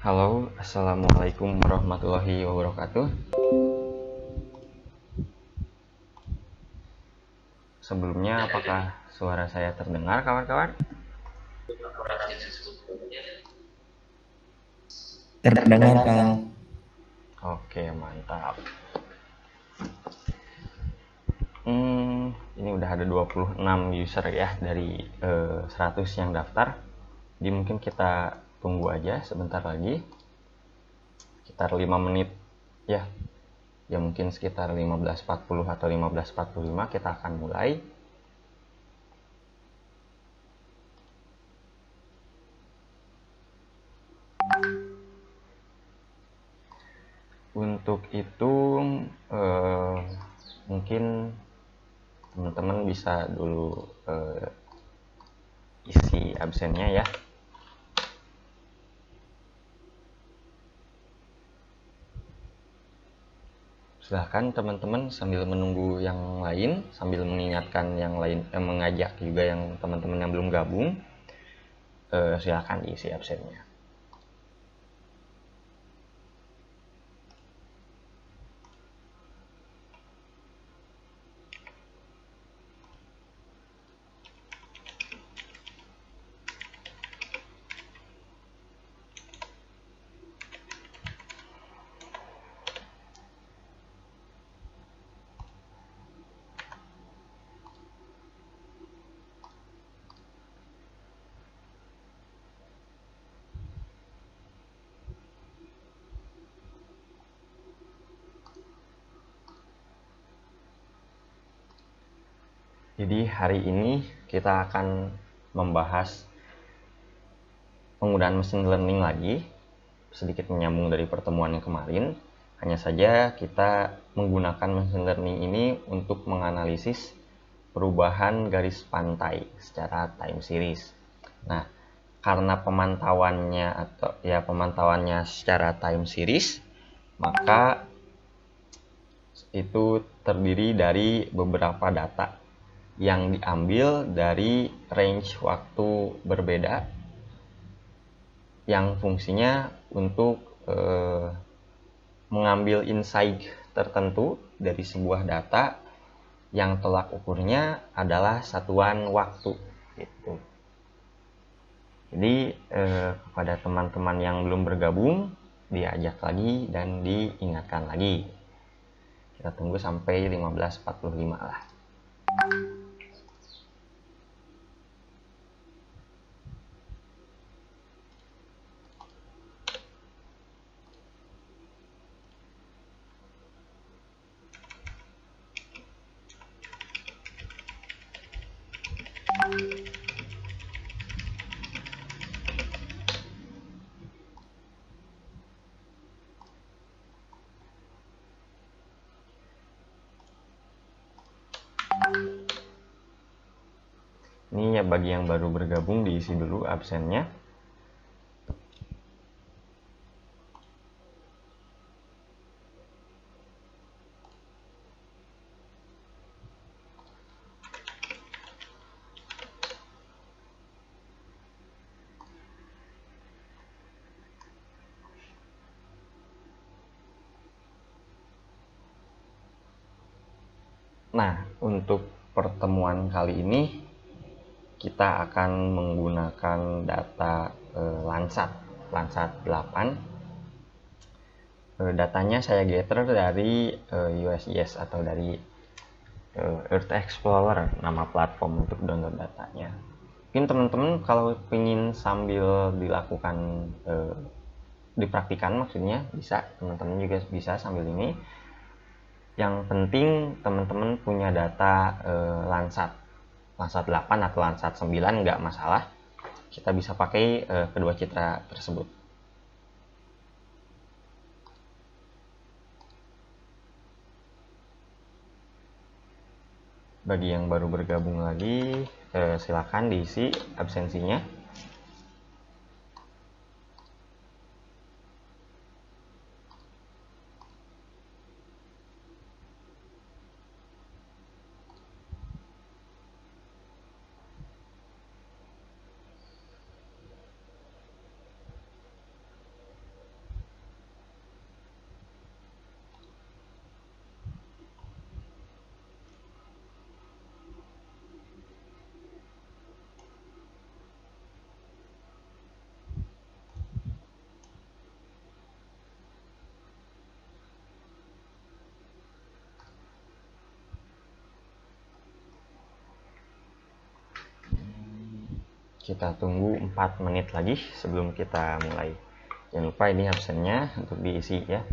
Halo, assalamualaikum warahmatullahi wabarakatuh. Sebelumnya, apakah suara saya terdengar, kawan-kawan? Terdengar, Kang. Oke, mantap. Ini udah ada 26 user ya dari 100 yang daftar. Jadi mungkin kita tunggu aja sebentar lagi. Sekitar 5 menit ya. Ya mungkin sekitar 15.40 atau 15.45 kita akan mulai. Untuk itu mungkin teman-teman bisa dulu isi absennya ya. Silahkan teman-teman sambil menunggu yang lain, sambil mengingatkan yang lain, mengajak juga yang teman-teman yang belum gabung, silahkan isi absennya. Jadi hari ini kita akan membahas penggunaan machine learning lagi, sedikit menyambung dari pertemuan yang kemarin. Hanya saja kita menggunakan machine learning ini untuk menganalisis perubahan garis pantai secara time series. Nah, karena pemantauannya secara time series, maka itu terdiri dari beberapa data yang diambil dari range waktu berbeda yang fungsinya untuk mengambil insight tertentu dari sebuah data yang tolak ukurnya adalah satuan waktu gitu. Jadi kepada teman-teman yang belum bergabung, diajak lagi dan diingatkan lagi. Kita tunggu sampai 15.45 lah. Ini ya bagi yang baru bergabung diisi dulu absennya. Nah, untuk pertemuan kali ini kita akan menggunakan data Landsat 8. Datanya saya gather dari USGS atau dari Earth Explorer, nama platform untuk download datanya. Mungkin teman-teman kalau ingin sambil dilakukan dipraktikan, maksudnya bisa, teman-teman juga bisa sambil ini. Yang penting teman-teman punya data Landsat 8 atau Landsat 9 nggak masalah. Kita bisa pakai kedua citra tersebut. Bagi yang baru bergabung lagi, silakan diisi absensinya. Kita tunggu 4 menit lagi sebelum kita mulai. Jangan lupa ini absennya untuk diisi ya.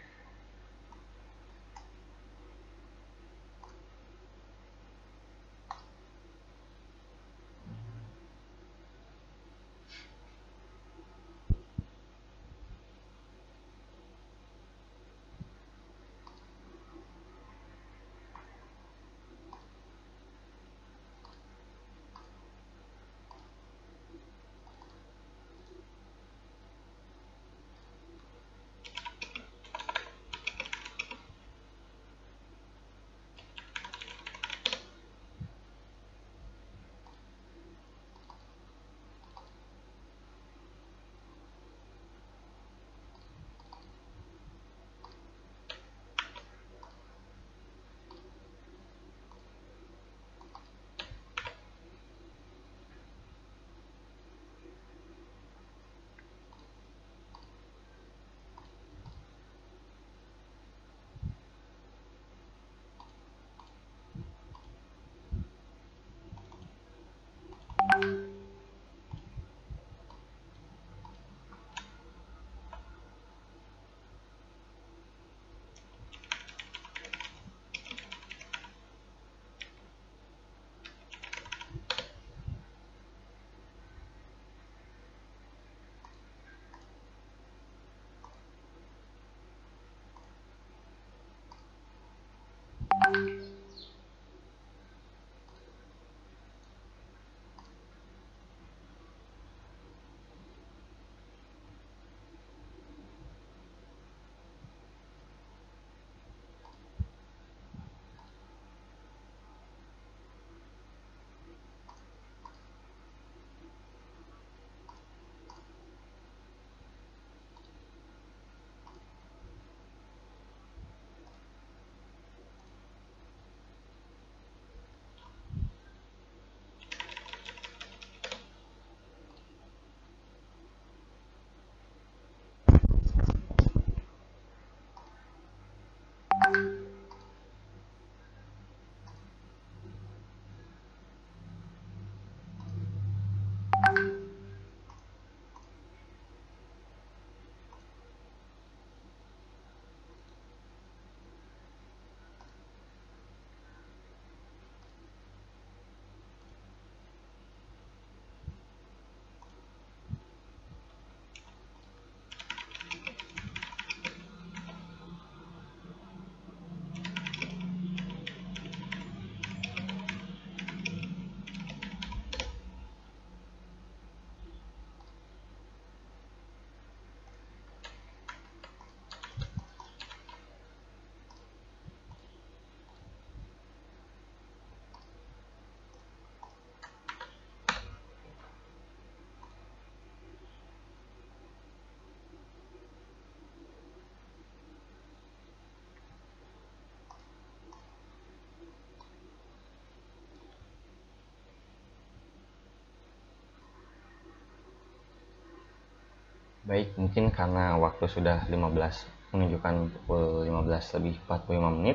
Baik, mungkin karena waktu sudah 15 menunjukkan pukul 15 lebih 45 menit,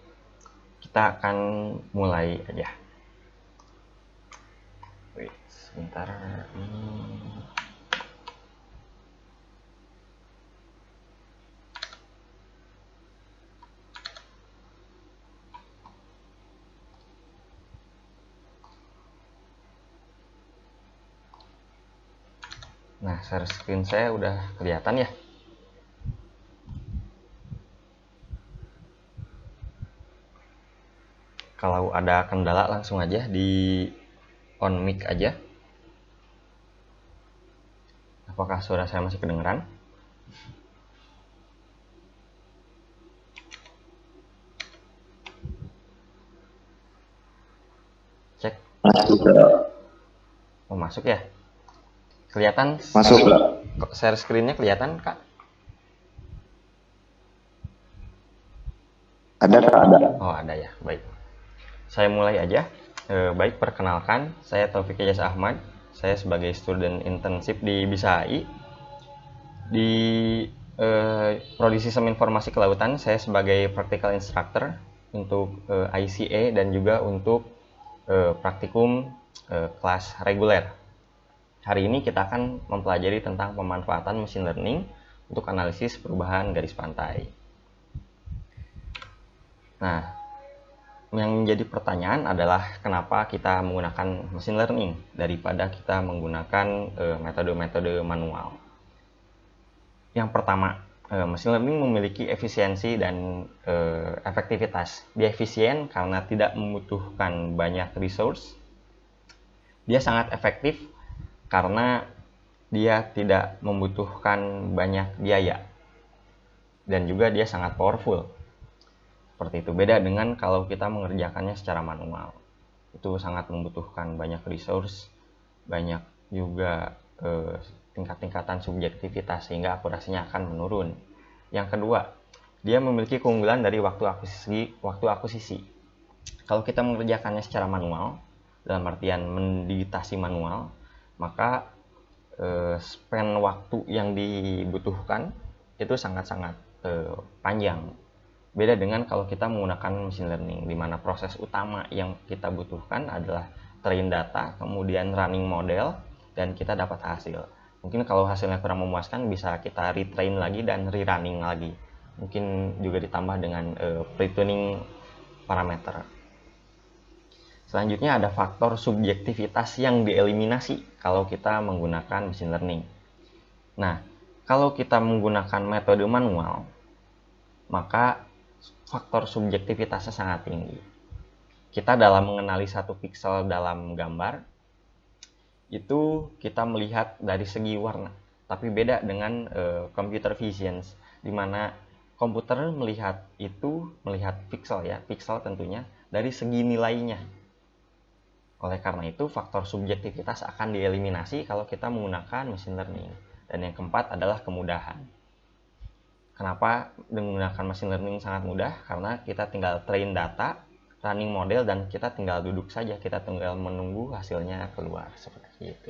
kita akan mulai aja. Wait, sebentar. Nah, share screen saya udah kelihatan ya. Kalau ada kendala langsung aja di on mic aja. Apakah suara saya masih kedengeran? Cek. Oh, masuk ya? Kelihatan? Masuk. Share screen-nya kelihatan, Kak? Ada, Kak? Ada. Oh, ada ya. Baik. Saya mulai aja. Baik, perkenalkan, saya Taufik Ijaz Ahmad. Saya sebagai student internship di BISA AI. Di Prodi Sistem Informasi Kelautan, saya sebagai practical instructor untuk ICA dan juga untuk praktikum kelas reguler. Hari ini kita akan mempelajari tentang pemanfaatan machine learning untuk analisis perubahan garis pantai. Nah, yang menjadi pertanyaan adalah kenapa kita menggunakan machine learning daripada kita menggunakan metode-metode manual. Yang pertama, machine learning memiliki efisiensi dan efektivitas. Dia efisien karena tidak membutuhkan banyak resource. Dia sangat efektif karena dia tidak membutuhkan banyak biaya. Dan juga dia sangat powerful. Seperti itu. Beda dengan kalau kita mengerjakannya secara manual. Itu sangat membutuhkan banyak resource, banyak juga tingkat-tingkatan subjektivitas sehingga akurasinya akan menurun. Yang kedua, dia memiliki keunggulan dari waktu akuisisi. Kalau kita mengerjakannya secara manual, dalam artian mendigitasi manual, maka span waktu yang dibutuhkan itu sangat-sangat panjang. Beda dengan kalau kita menggunakan machine learning, di mana proses utama yang kita butuhkan adalah train data, kemudian running model, dan kita dapat hasil. Mungkin kalau hasilnya kurang memuaskan bisa kita retrain lagi dan rerunning lagi. Mungkin juga ditambah dengan pre-tuning parameter. Selanjutnya ada faktor subjektivitas yang dieliminasi kalau kita menggunakan machine learning. Nah, kalau kita menggunakan metode manual, maka faktor subjektivitasnya sangat tinggi. Kita dalam mengenali satu pixel dalam gambar, itu kita melihat dari segi warna, tapi beda dengan computer vision, di mana komputer melihat pixel pixel tentunya dari segi nilainya. Oleh karena itu faktor subjektivitas akan dieliminasi kalau kita menggunakan machine learning. Dan yang keempat adalah kemudahan. Kenapa menggunakan machine learning sangat mudah? Karena kita tinggal train data, running model, dan kita tinggal duduk saja, kita tinggal menunggu hasilnya keluar seperti itu.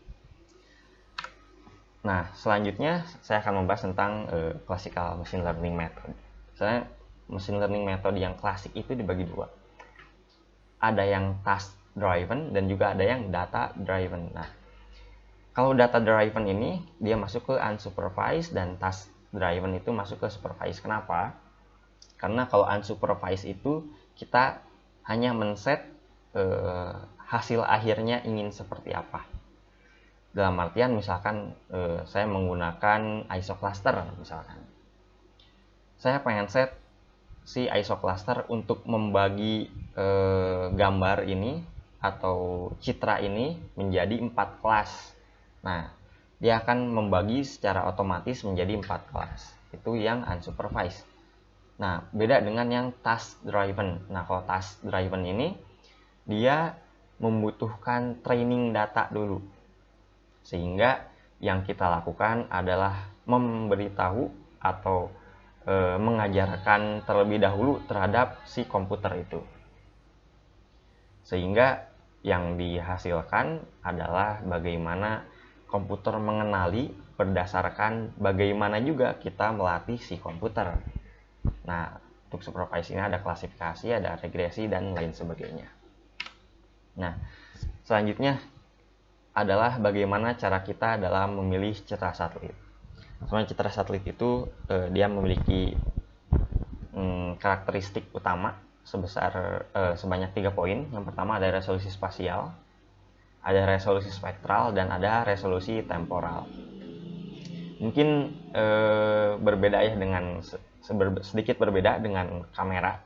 Nah, selanjutnya saya akan membahas tentang classical machine learning method. Misalnya machine learning method yang klasik itu dibagi dua. Ada yang task driven dan juga ada yang data driven. Nah, kalau data driven ini dia masuk ke unsupervised dan task driven itu masuk ke supervised. Kenapa? Karena kalau unsupervised itu kita hanya men-set hasil akhirnya ingin seperti apa. Dalam artian misalkan saya menggunakan isocluster misalkan. Saya pengen set si isocluster untuk membagi gambar ini atau citra ini menjadi 4 kelas. Nah, dia akan membagi secara otomatis menjadi 4 kelas. Itu yang unsupervised. Nah, beda dengan yang task driven. Nah, kalau task driven ini dia membutuhkan training data dulu. Sehingga yang kita lakukan adalah memberitahu atau mengajarkan terlebih dahulu terhadap si komputer itu. Sehingga yang dihasilkan adalah bagaimana komputer mengenali berdasarkan bagaimana juga kita melatih si komputer. Nah, untuk supervised ini ada klasifikasi, ada regresi, dan lain sebagainya. Nah, selanjutnya adalah bagaimana cara kita dalam memilih citra satelit. Sebenarnya citra satelit itu dia memiliki karakteristik utama sebanyak 3 poin. Yang pertama ada resolusi spasial, ada resolusi spektral, dan ada resolusi temporal. Mungkin berbeda ya dengan sedikit berbeda dengan kamera.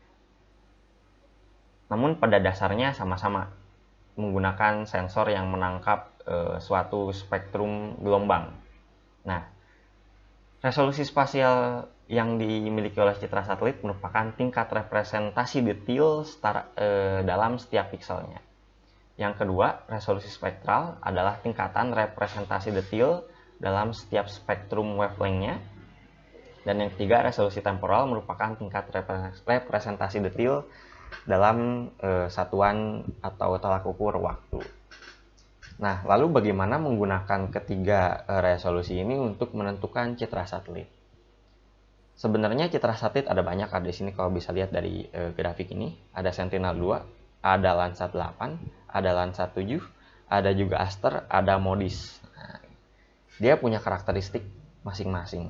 Namun pada dasarnya sama-sama menggunakan sensor yang menangkap suatu spektrum gelombang. Nah, resolusi spasial yang dimiliki oleh citra satelit merupakan tingkat representasi detail dalam setiap pikselnya. Yang kedua, resolusi spektral adalah tingkatan representasi detail dalam setiap spektrum wavelength-nya. Dan yang ketiga, resolusi temporal merupakan tingkat representasi detail dalam satuan atau tolak ukur waktu. Nah, lalu bagaimana menggunakan ketiga resolusi ini untuk menentukan citra satelit? Sebenarnya citra satelit ada banyak, ada di sini kalau bisa lihat dari grafik ini. Ada Sentinel-2, ada Landsat 8, ada Landsat 7, ada juga aster, ada modis. Nah, dia punya karakteristik masing-masing.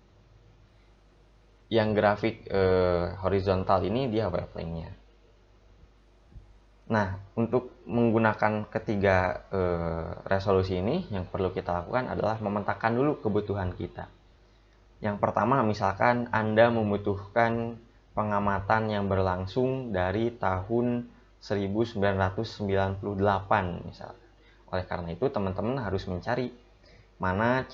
Yang grafik horizontal ini dia wavelength-nya. Nah, untuk menggunakan ketiga resolusi ini, yang perlu kita lakukan adalah memetakan dulu kebutuhan kita. Yang pertama, misalkan Anda membutuhkan pengamatan yang berlangsung dari tahun 1998 misalkan. Oleh karena itu, teman-teman harus mencari mana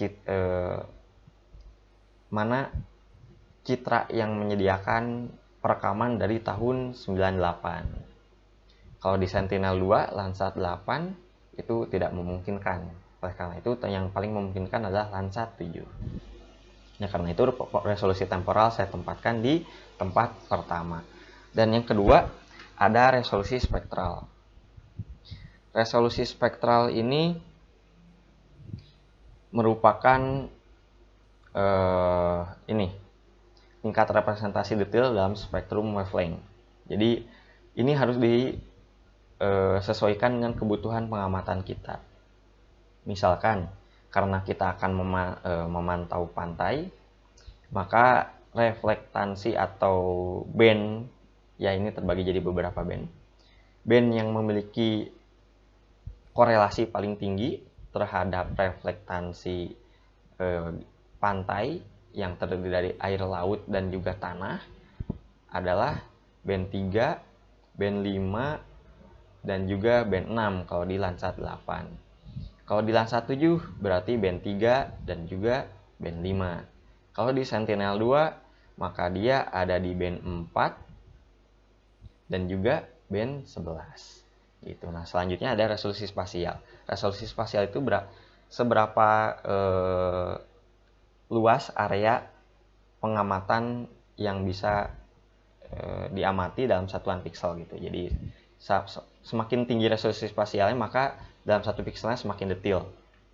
citra yang menyediakan perekaman dari tahun 98. Kalau di Sentinel-2 Landsat 8 itu tidak memungkinkan. Oleh karena itu, yang paling memungkinkan adalah Landsat 7. Nah, karena itu resolusi temporal saya tempatkan di tempat pertama. Dan yang kedua, ada resolusi spektral. Resolusi spektral ini merupakan tingkat representasi detail dalam spektrum wavelength. Jadi, ini harus disesuaikan dengan kebutuhan pengamatan kita. Misalkan, karena kita akan memantau pantai, maka reflektansi atau band, ya ini terbagi jadi beberapa band. Band yang memiliki korelasi paling tinggi terhadap reflektansi pantai yang terdiri dari air laut dan juga tanah adalah band 3, band 5, dan juga band 6 kalau di Landsat 8. Kalau di Landsat 7 berarti band 3 dan juga band 5. Kalau di Sentinel 2 maka dia ada di band 4 dan juga band 11. Gitu. Nah, selanjutnya ada resolusi spasial. Resolusi spasial itu seberapa luas area pengamatan yang bisa diamati dalam satuan piksel gitu. Jadi semakin tinggi resolusi spasialnya maka dalam satu pikselnya semakin detail.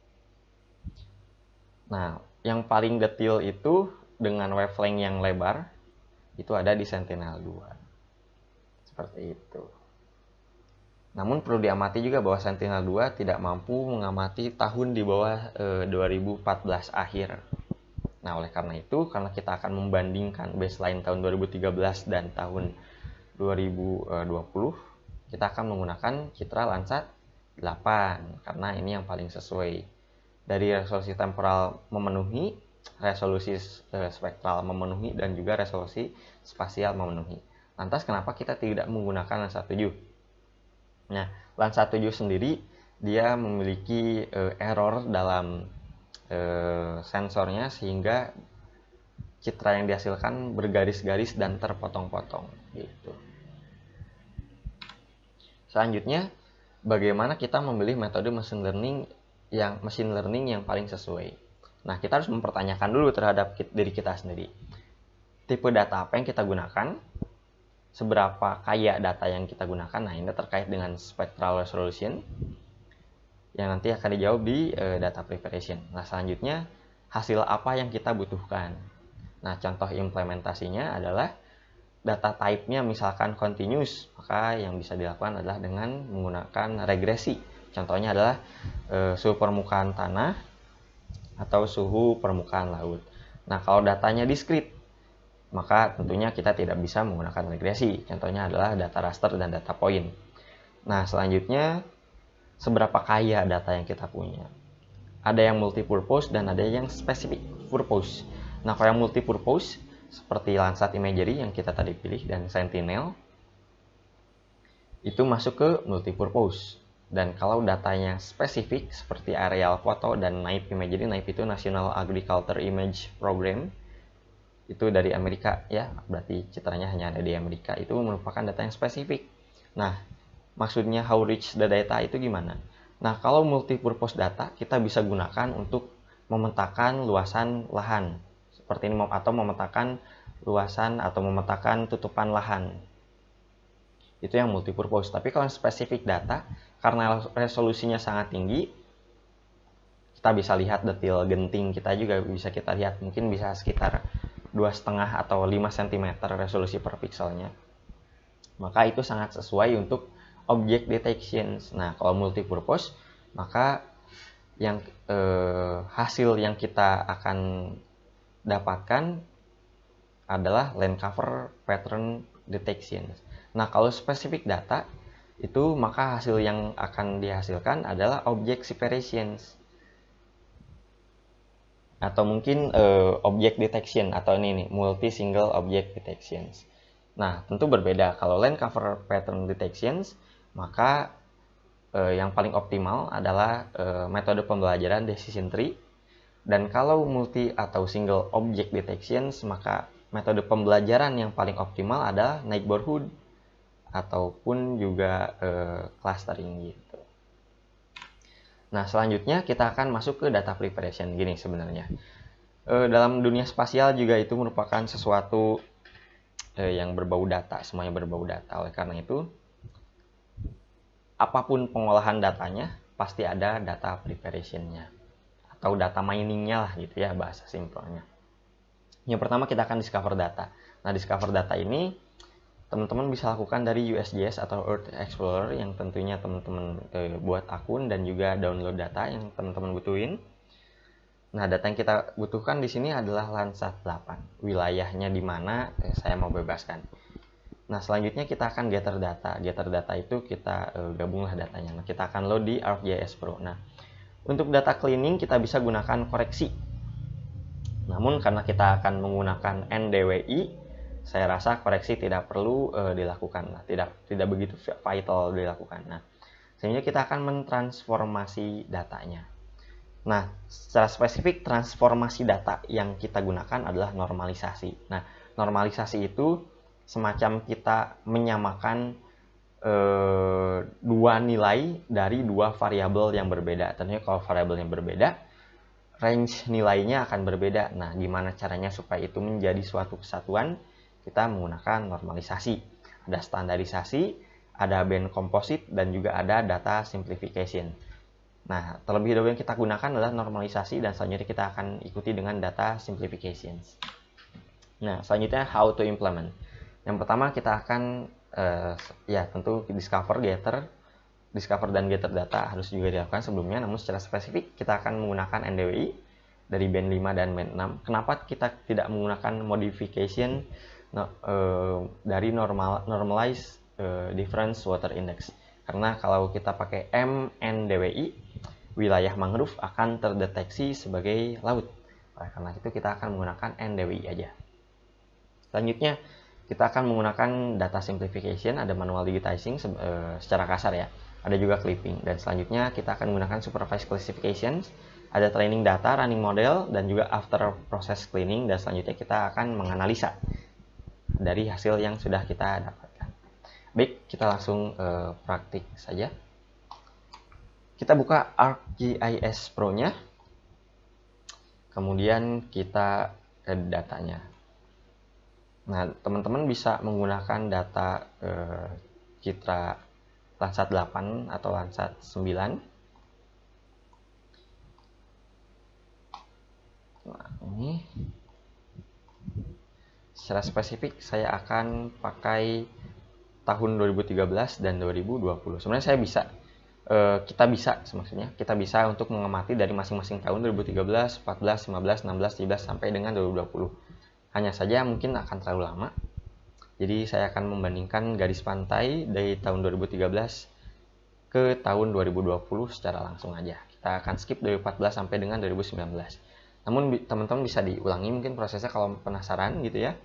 Nah, yang paling detail itu dengan wavelength yang lebar itu ada di Sentinel 2. Seperti itu. Namun perlu diamati juga bahwa Sentinel 2 tidak mampu mengamati tahun di bawah 2014 akhir. Nah, oleh karena itu, karena kita akan membandingkan baseline tahun 2013 dan tahun 2020, kita akan menggunakan citra Landsat 8 karena ini yang paling sesuai. Dari resolusi temporal memenuhi, resolusi spektral memenuhi, dan juga resolusi spasial memenuhi. Lantas kenapa kita tidak menggunakan Landsat 7? Nah, Landsat 7 sendiri dia memiliki error dalam sensornya sehingga citra yang dihasilkan bergaris-garis dan terpotong-potong gitu. Selanjutnya, bagaimana kita memilih metode machine learning yang paling sesuai. Nah, kita harus mempertanyakan dulu terhadap diri kita sendiri. Tipe data apa yang kita gunakan? Seberapa kaya data yang kita gunakan? Nah, ini terkait dengan spectral resolution yang nanti akan dijawab di data preparation. Nah, selanjutnya hasil apa yang kita butuhkan. Nah, contoh implementasinya adalah data type-nya misalkan continuous, maka yang bisa dilakukan adalah dengan menggunakan regresi. Contohnya adalah suhu permukaan tanah atau suhu permukaan laut. Nah, kalau datanya discrete, maka tentunya kita tidak bisa menggunakan regresi. Contohnya adalah data raster dan data point. Nah, selanjutnya seberapa kaya data yang kita punya. Ada yang multipurpose dan ada yang specific purpose. Nah, kalau yang multipurpose seperti Landsat Imagery yang kita tadi pilih dan Sentinel itu masuk ke multipurpose. Dan kalau datanya spesifik seperti aerial photo dan NAIP Imagery, NAIP itu National Agriculture Image Program, itu dari Amerika ya, berarti citranya hanya ada di Amerika, itu merupakan data yang spesifik. Nah, maksudnya how rich the data itu gimana? Nah, kalau multipurpose data kita bisa gunakan untuk memetakan luasan lahan seperti ini, atau memetakan luasan atau memetakan tutupan lahan. Itu yang multipurpose. Tapi kalau spesifik data, karena resolusinya sangat tinggi, kita bisa lihat detail genting kita juga bisa kita lihat, mungkin bisa sekitar 2,5 atau 5 cm resolusi per pixelnya. Maka itu sangat sesuai untuk object detection. Nah, kalau multipurpose maka yang hasil yang kita akan dapatkan adalah land cover pattern detection. Nah, kalau specific data itu maka hasil yang akan dihasilkan adalah object separations atau mungkin object detection atau ini nih multi single object detections. Nah, tentu berbeda. Kalau land cover pattern detections, maka yang paling optimal adalah metode pembelajaran decision tree. Dan kalau multi atau single object detections, maka metode pembelajaran yang paling optimal adalah neighborhood ataupun juga clustering gitu. Nah, selanjutnya kita akan masuk ke data preparation. Gini sebenarnya. Dalam dunia spasial juga itu merupakan sesuatu yang berbau data, semuanya berbau data. Oleh karena itu, apapun pengolahan datanya, pasti ada data preparation-nya atau data mining-nya lah gitu ya bahasa simpelnya. Yang pertama kita akan discover data. Nah, discover data ini teman-teman bisa lakukan dari USGS atau Earth Explorer yang tentunya teman-teman buat akun dan juga download data yang teman-teman butuhin. Nah, data yang kita butuhkan di sini adalah Landsat 8. Wilayahnya di mana saya mau bebaskan. Nah, selanjutnya kita akan gather data. Gather data itu kita gabunglah datanya. Nah, kita akan load di ArcGIS Pro. Nah, untuk data cleaning kita bisa gunakan koreksi. Namun karena kita akan menggunakan NDWI, saya rasa koreksi tidak perlu dilakukan. Tidak begitu vital dilakukan. Nah, sehingga kita akan mentransformasi datanya. Nah, secara spesifik transformasi data yang kita gunakan adalah normalisasi. Nah, normalisasi itu semacam kita menyamakan dua nilai dari dua variabel yang berbeda. Tentunya kalau variabel yang berbeda, range nilainya akan berbeda. Nah, gimana caranya supaya itu menjadi suatu kesatuan? Kita menggunakan normalisasi. Ada standarisasi, ada band composite, dan juga ada data simplification. Nah, terlebih dahulu yang kita gunakan adalah normalisasi dan selanjutnya kita akan ikuti dengan data simplification. Nah, selanjutnya how to implement. Yang pertama kita akan tentu discover dan gather data harus juga dilakukan sebelumnya, namun secara spesifik kita akan menggunakan NDWI dari band 5 dan band 6. Kenapa kita tidak menggunakan modification dari normalized difference water index? Karena kalau kita pakai MNDWI, wilayah mangrove akan terdeteksi sebagai laut. Oleh karena itu kita akan menggunakan NDWI aja. Selanjutnya kita akan menggunakan data simplification, ada manual digitizing secara kasar ya, ada juga clipping, dan selanjutnya kita akan menggunakan supervised classification, ada training data, running model, dan juga after process cleaning, dan selanjutnya kita akan menganalisa dari hasil yang sudah kita dapatkan. Baik, kita langsung praktik saja. Kita buka ArcGIS Pro-nya, kemudian kita ke datanya. Nah, teman-teman bisa menggunakan data citra Landsat 8 atau Landsat 9. Nah, ini secara spesifik saya akan pakai tahun 2013 dan 2020. Sebenarnya saya bisa kita bisa untuk mengamati dari masing-masing tahun 2013, 14, 15, 16, 17 sampai dengan 2020. Hanya saja mungkin akan terlalu lama. Jadi saya akan membandingkan garis pantai dari tahun 2013 ke tahun 2020 secara langsung aja. Kita akan skip dari 14 sampai dengan 2019. Namun teman-teman bisa diulangi mungkin prosesnya kalau penasaran gitu ya.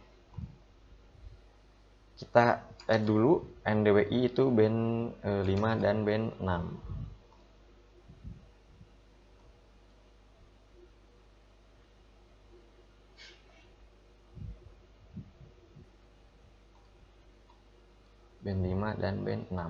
Kita add dulu NDWI itu band 5 dan band 6. Band 5 dan band 6.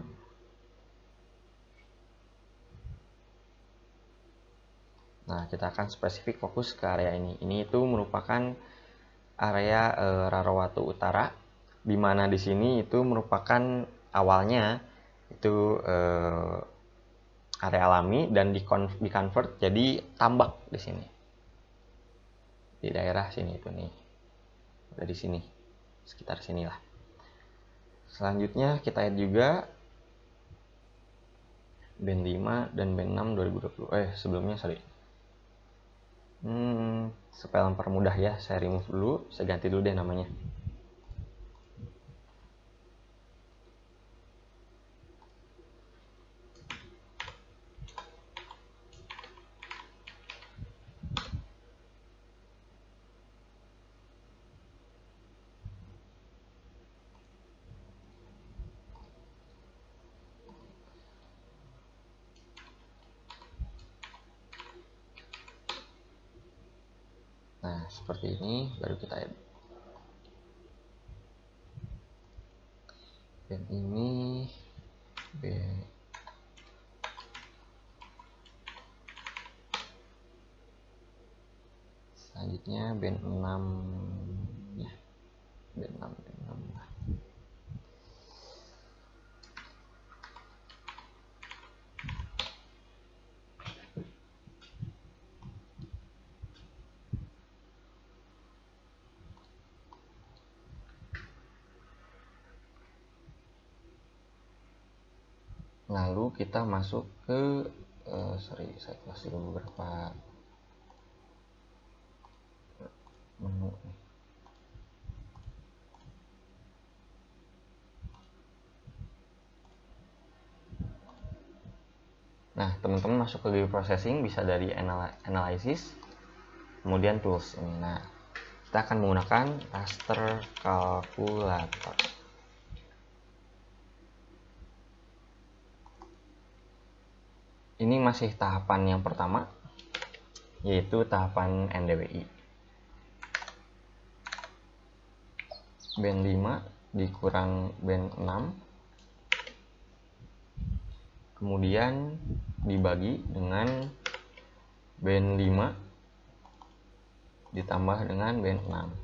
Nah, kita akan spesifik fokus ke area ini. Ini itu merupakan area Rarowatu Utara, di mana di sini itu merupakan awalnya itu area alami dan di-convert jadi tambak di sini. Di daerah sini itu nih. Dari sini, sekitar sinilah. Selanjutnya kita add juga band 5 dan band 6 2020. Sebelumnya sorry. Supaya mempermudah ya, saya remove dulu, saya ganti dulu deh namanya. Nah, seperti ini baru kita edit. Band ini selanjutnya band 6 ya. Band 6 lah. Lalu kita masuk ke saya close dulu beberapa menu nih. Nah, teman-teman masuk ke GUI processing bisa dari analysis, kemudian tools ini. Nah, kita akan menggunakan raster calculator. Ini masih tahapan yang pertama, yaitu tahapan NDWI. Band 5 dikurang band 6, kemudian dibagi dengan band 5 ditambah dengan band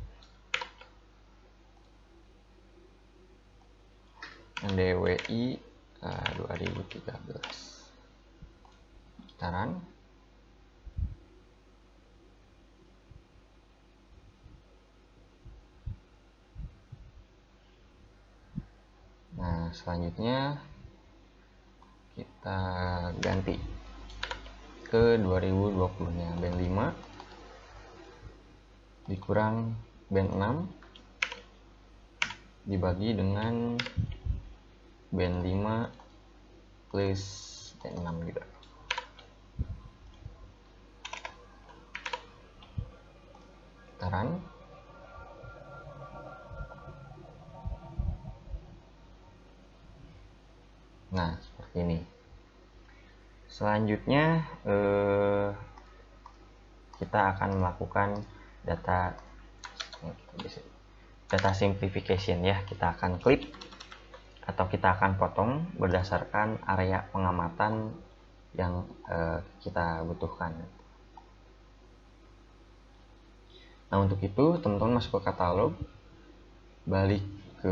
6. NDWI 2013. Taran. Nah, selanjutnya kita ganti ke 2020-nya. Band 5 dikurang band 6 dibagi dengan band 5 plus band 6 juga. Taran. Nah, seperti ini. Selanjutnya kita akan melakukan data simplification ya. Kita akan klik atau kita akan potong berdasarkan area pengamatan yang kita butuhkan. Nah, untuk itu teman-teman masuk ke katalog, balik ke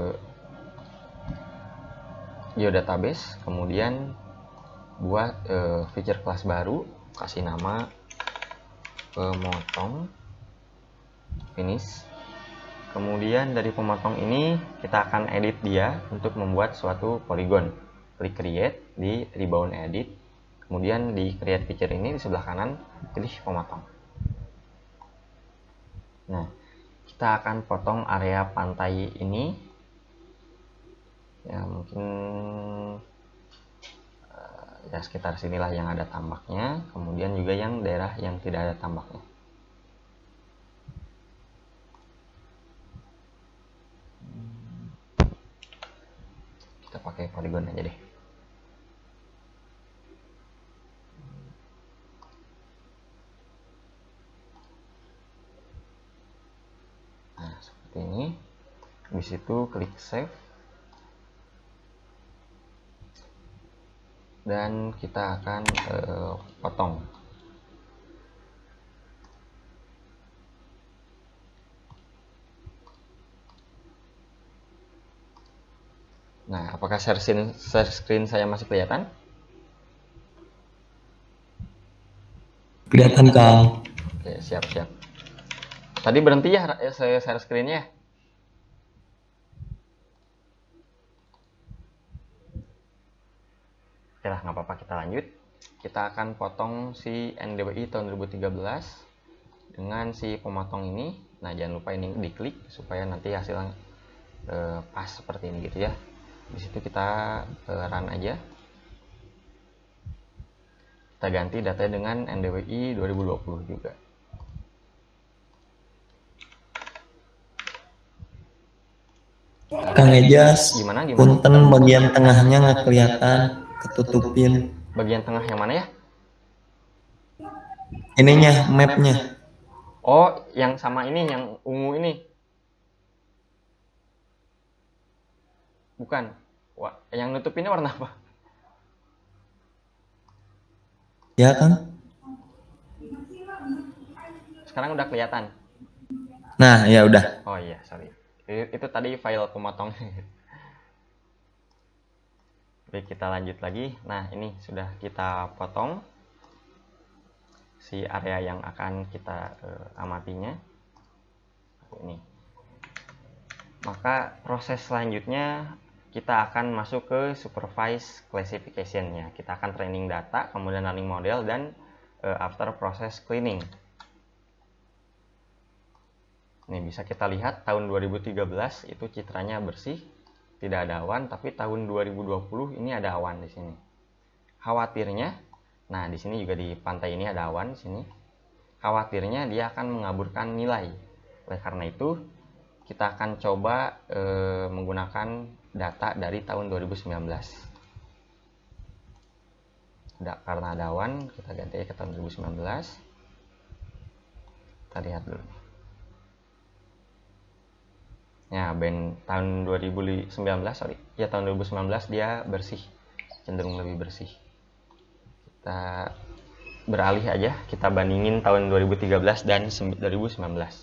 geodatabase, kemudian buat feature class baru, kasih nama pemotong, finish. Kemudian dari pemotong ini kita akan edit dia untuk membuat suatu polygon. Klik create di rebound edit, kemudian di create feature ini di sebelah kanan pilih pemotong. Nah, kita akan potong area pantai ini ya, mungkin ya sekitar sinilah yang ada tambaknya, kemudian juga yang daerah yang tidak ada tambaknya. Kita pakai polygon aja deh. Nah, seperti ini. Habis itu klik save. Dan kita akan potong. Nah, apakah share screen saya masih kelihatan? Kelihatan, Kang. Oke, siap-siap. Tadi berhenti ya saya share screen-nya. Oke lah, Udah nggak apa-apa, kita lanjut. Kita akan potong si NDWI tahun 2013 dengan si pemotong ini. Nah, jangan lupa ini diklik supaya nanti hasilnya pas seperti ini gitu ya. Di situ kita run aja. Kita ganti datanya dengan NDWI 2020 juga. Kang Ejas, Gimana? punten bagian tengahnya nggak kelihatan, ketutupin. Bagian tengah yang mana ya? Ininya, mapnya. Oh, yang sama ini, yang ungu ini. Bukan. Wah, yang nutupinnya warna apa? Ya kan? Sekarang udah kelihatan. Nah, ya udah. Oh iya, sorry. Itu tadi file pemotong. Oke, kita lanjut lagi. Nah, ini sudah kita potong si area yang akan kita amatinya. Ini. Maka proses selanjutnya kita akan masuk ke supervised classification-nya. Kita akan training data, kemudian learning model, dan after process cleaning. Nih, bisa kita lihat tahun 2013 itu citranya bersih, tidak ada awan, tapi tahun 2020 ini ada awan di sini. Khawatirnya, nah di sini juga di pantai ini ada awan di sini. Khawatirnya dia akan mengaburkan nilai. Oleh karena itu, kita akan coba menggunakan data dari tahun 2019. Karena ada awan, kita ganti ke tahun 2019. Kita lihat dulu. Ya, tahun 2019, ya tahun 2019 dia bersih, cenderung lebih bersih. Kita beralih aja, kita bandingin tahun 2013 dan 2019.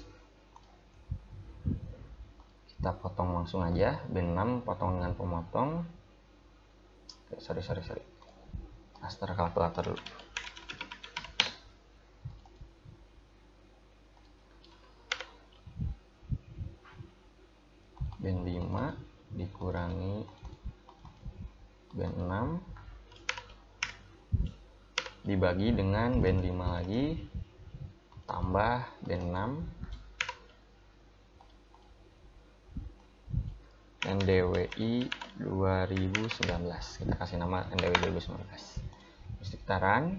Kita potong langsung aja, band 6 potong dengan pemotong. Oke, sorry. Raster kalkulator dulu. Band 5 dikurangi band 6 dibagi dengan band 5 lagi tambah band 6 NDWI 2019. Kita kasih nama NDWI 2019. Terus kita run.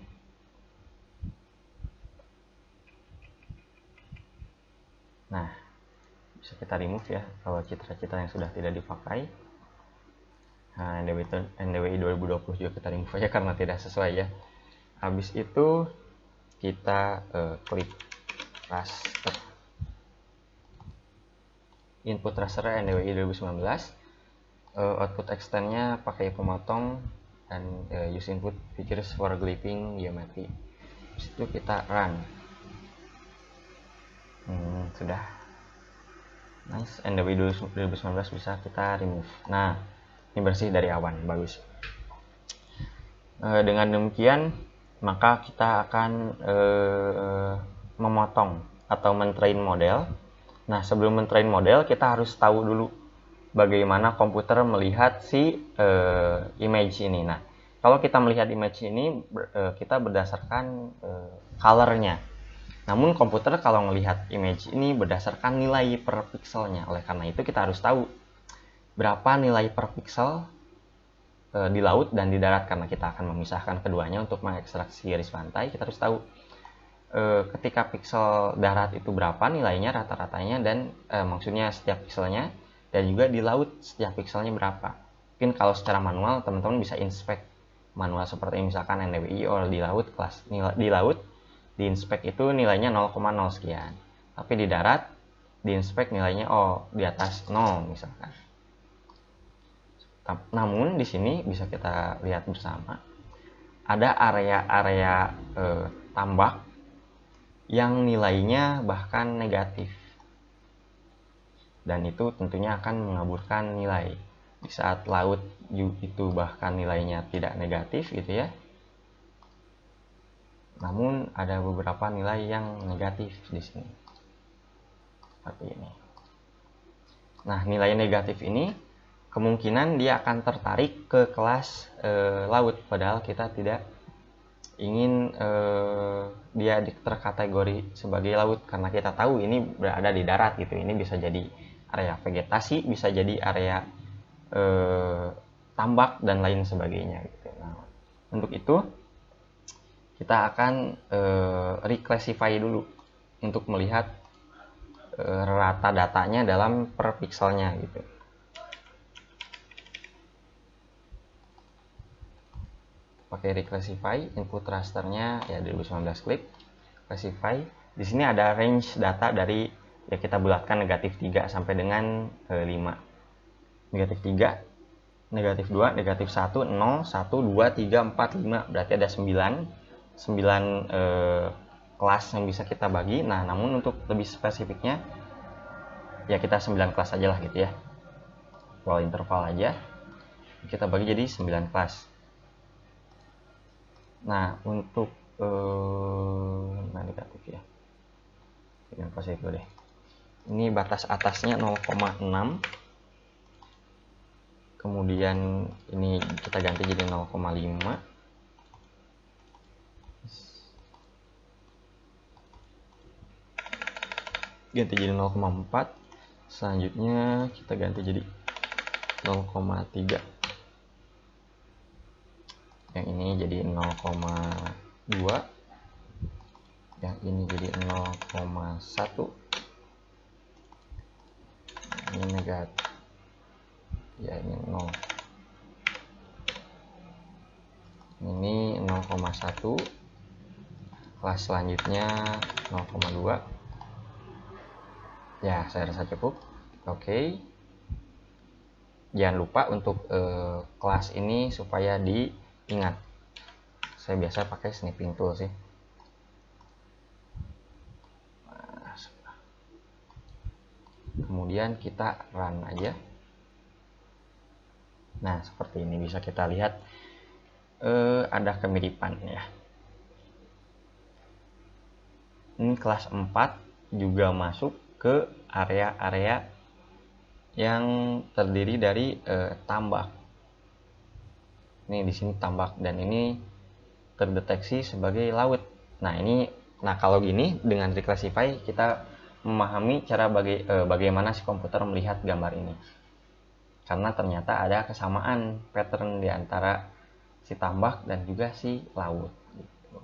Nah, bisa kita remove ya kalau citra-citra yang sudah tidak dipakai. Nah, NDWI 2020 juga kita remove aja karena tidak sesuai ya. Habis itu kita klik raster. Input raster NDWI 2019. Output extendnya pakai pemotong dan use input features for glyphing geometry. Habis itu kita run. Sudah. Nice, NDWI 2019 bisa kita remove. Nah, ini bersih dari awan, bagus. Dengan demikian, maka kita akan memotong atau mentrain model. Nah, sebelum mentrain model, kita harus tahu dulu bagaimana komputer melihat si image ini. Nah, kalau kita melihat image ini, kita berdasarkan color-nya. Namun komputer kalau melihat image ini berdasarkan nilai per pixelnya. Oleh karena itu kita harus tahu berapa nilai per pixel di laut dan di darat, karena kita akan memisahkan keduanya untuk mengekstraksi garis pantai. Kita harus tahu ketika pixel darat itu berapa nilainya rata-ratanya, dan maksudnya setiap pixelnya, dan juga di laut setiap pixelnya berapa. Mungkin kalau secara manual teman-teman bisa inspect manual seperti misalkan NDWI di laut kelas di laut di inspect itu nilainya 0,0 sekian, tapi di darat di inspect nilainya di atas 0 misalkan. Namun di sini bisa kita lihat bersama ada area-area tambak yang nilainya bahkan negatif, dan itu tentunya akan mengaburkan nilai. Di saat laut itu bahkan nilainya tidak negatif gitu ya, namun ada beberapa nilai yang negatif di sini seperti ini. Nah, nilai negatif ini kemungkinan dia akan tertarik ke kelas laut, padahal kita tidak ingin dia terkategori sebagai laut, karena kita tahu ini berada di darat gitu. Ini bisa jadi area vegetasi, bisa jadi area tambak dan lain sebagainya gitu. Nah, untuk itu kita akan reclassify dulu untuk melihat rata datanya dalam per pixelnya gitu. Pakai reclassify, input rasternya ya 2019, klik classify. Di sini ada range data dari, ya kita bulatkan negatif 3 sampai dengan 5. Negatif 3, negatif 2, negatif 1, 0, 1, 2, 3, 4, 5. Berarti ada 9 kelas yang bisa kita bagi. Nah, namun untuk lebih spesifiknya ya kita 9 kelas aja lah gitu ya. Kalau interval aja kita bagi jadi 9 kelas. Nah, untuk negatif ya. Dengan kelas itu deh. Ini batas atasnya 0,6. Kemudian ini kita ganti jadi 0,5. Ganti jadi 0,4. Selanjutnya kita ganti jadi 0,3. Yang ini jadi 0,2. Yang ini jadi 0,1. Ini negatif. Ya, ini 0. Ini 0,1. Kelas selanjutnya 0,2. Ya, saya rasa cukup. Oke. Jangan lupa untuk kelas ini supaya diingat. Saya biasa pakai snipping tool sih. Kemudian kita run aja. Nah, seperti ini bisa kita lihat ada kemiripan ya. Ini kelas 4 juga masuk ke area-area yang terdiri dari tambak. Ini di sini tambak dan ini terdeteksi sebagai laut. Nah kalau gini dengan reclassify kita memahami cara bagaimana si komputer melihat gambar ini. Karena ternyata ada kesamaan pattern di antara si tambak dan juga si laut. Gitu.